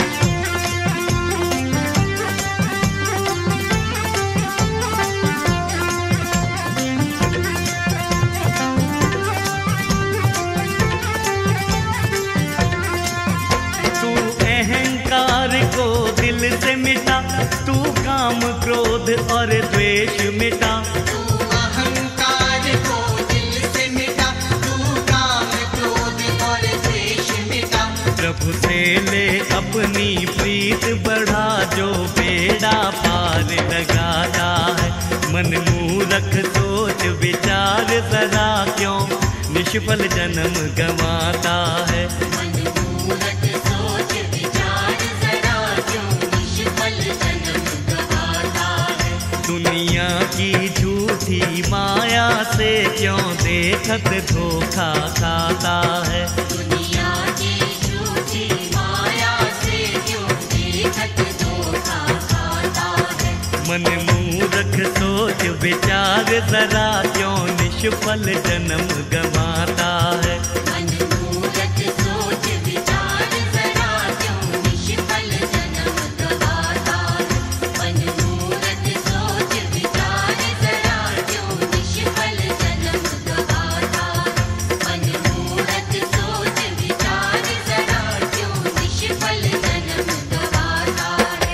तू अहंकार को दिल से मिटा, तू काम क्रोध और द्वेष मिटा। तू अहंकार को दिल से मिटा, तू काम क्रोध और द्वेष मिटा। प्रभु से ले अपनी प्रीत बढ़ा, जो बेड़ा पार लगाता है। मन मूरख सोच विचार जरा, क्यों निष्फल जन्म गंवाता है। मन मूरख सोच विचार जरा, क्यों निष्फल जन्म गंवाता है। दुनिया की झूठी माया से क्यों देखत धोखा खाता है। दुनिया की झूठी माया से क्यों देखत धोखा खाता है। मन मूरख सोच विचार जरा, क्यों निष्फल जन्म गंवाता है। मन मूरख सोच विचार जरा, क्यों निष्फल जन्म गंवाता है। मन मूरख सोच विचार जरा, क्यों निष्फल जन्म गंवाता है। मन मूरख सोच विचार जरा, क्यों निष्फल जन्म गंवाता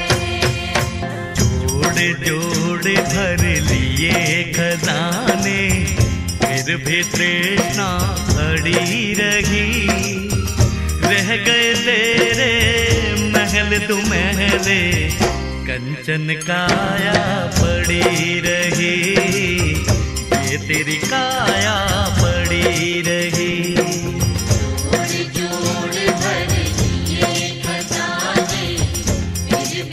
है। जोड़ जोड़ भर लिए खजाने, फिर भी तृष्णा खड़ी रही। रह गए तेरे महल तू महले, कंचन काया पड़ी रही। ये तेरी काया पड़ी रही। जोड़ जोड़ भर लिए खजाने, फिर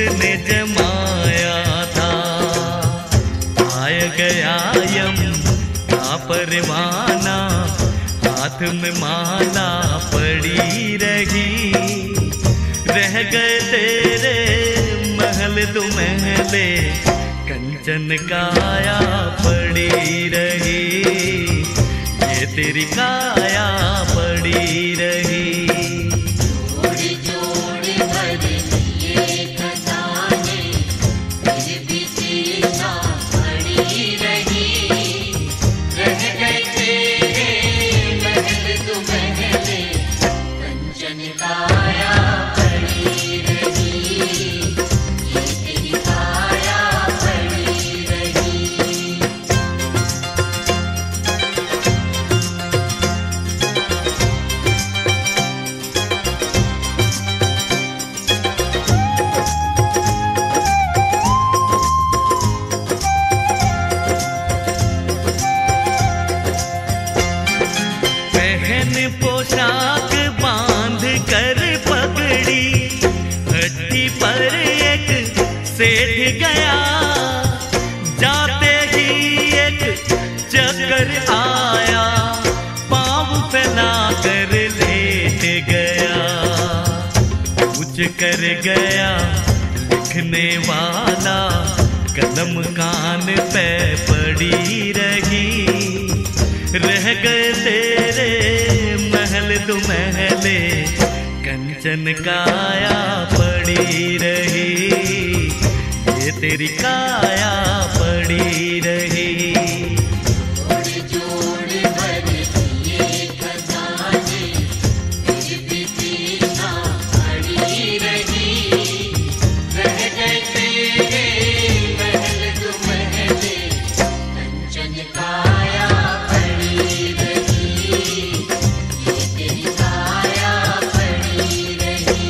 ने जमाया था। आय गया यम का परवाना, हाथ में माला पड़ी रही। रह गए तेरे महल दो महले, कंचन काया पड़ी रही। ये तेरी काया पड़ी रही। जोड़ी जोड़ी भर लिए खजाने, फिर भी सीसा पड़ी रही। रह गए तेरे महल दो महले, कंचन काया पड़ी रही। ये तेरी काया पड़ी रही। पहन पोशाक बांध कर पगड़ी, हड्डी पर एक सेठ गया। जाते ही एक चक्कर आया, पाँव फैला कर लेट गया। पूछ कर गया लिखने वाला, कलम कान पे पड़ी रही। रह गए तेरे महल दो महले, कंचन काया पड़ी रही। ये तेरी काया पड़ी रही। जोड़ी जोड़ी भर लिए खजाने, फिर भी सीसा पड़ी रही। रह गए तेरे महल दो महले, कंचन काया पड़ी रही। ये तेरी काया पड़ी रही।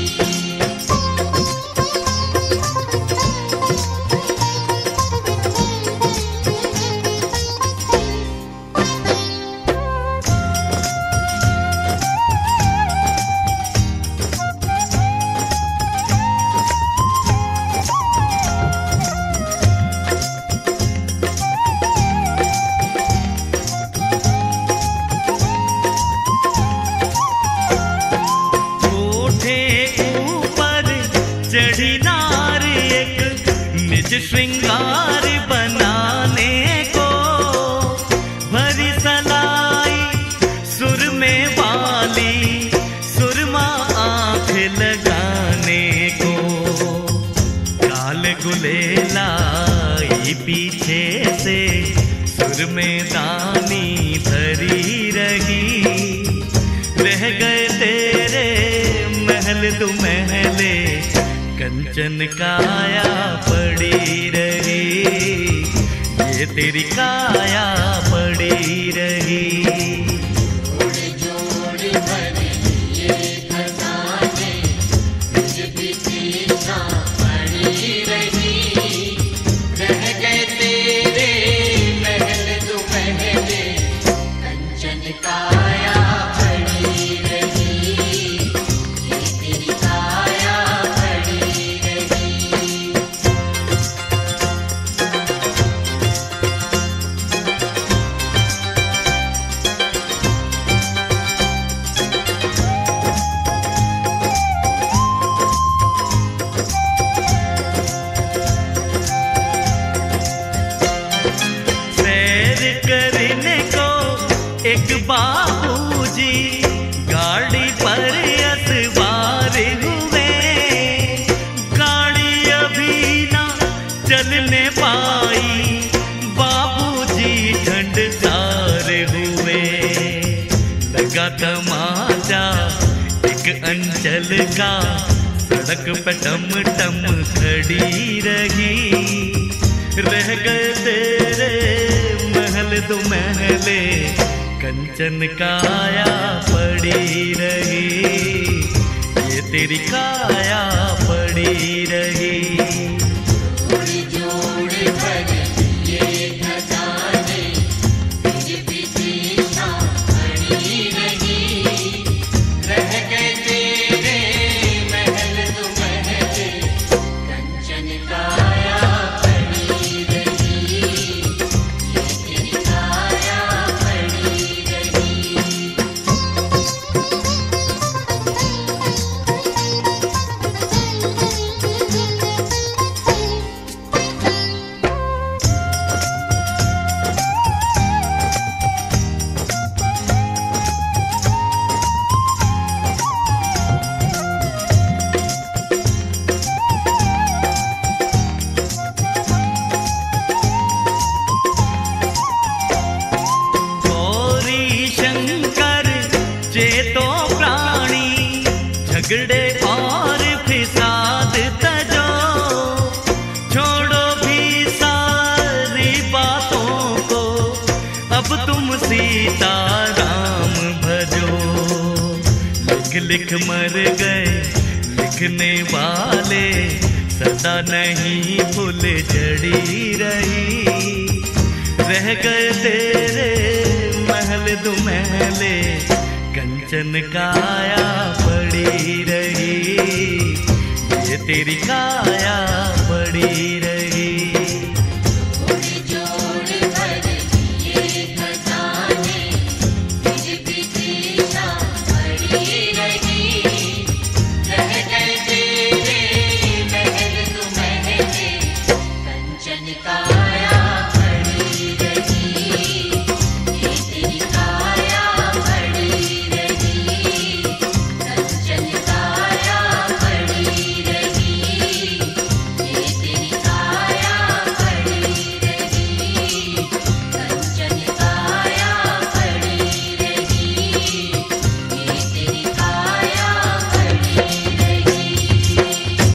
कोठे ऊपर चढ़ी नार एक, निज श्रृंगार बनाने को। भरी सलाई सुर में वाली, सुरमा आंख लगाने को। काल गुलेलाई पीछे से, सुर में दानी धरी रही। रह गए तेरे महल दो महले, कंचन काया पड़ी रही। ये तेरी काया पड़ी रही। जोड़ी जोड़ी भर लिए खजाने, फिर भी सीसा पड़ी रही। रह गए तेरे महल दो महले, कंचन काया पड़ी रही। ये तेरी काया पड़ी रही। सैर करने को एक बाबूजी गाड़ी पर असवार हुए। गाड़ी अभी ना चलने पाई, बाबूजी ठंडसार हुए। लगा तमाचा एक अंचल का, सड़क पे टम टम खड़ी रही। रह गए तेरे महल दो महले, कंचन काया पड़ी रही। ये तेरी काया पड़ी रही। जोड़ी जोड़ी भर लिए खजाने, फिर भी सीसा पड़ी रही। रह गए तेरे महल दो महले, कंचन झगड़े और फिसाद तजो, छोड़ो भी सारी बातों को, अब तुम सीता राम भजो। लिख लिख मर गए लिखने वाले, सदा नहीं फूल जड़ी रही। रह गए तेरे महल दुमहले, कंचन काया पड़ी रही, ये तेरी काया पड़ी रही। काया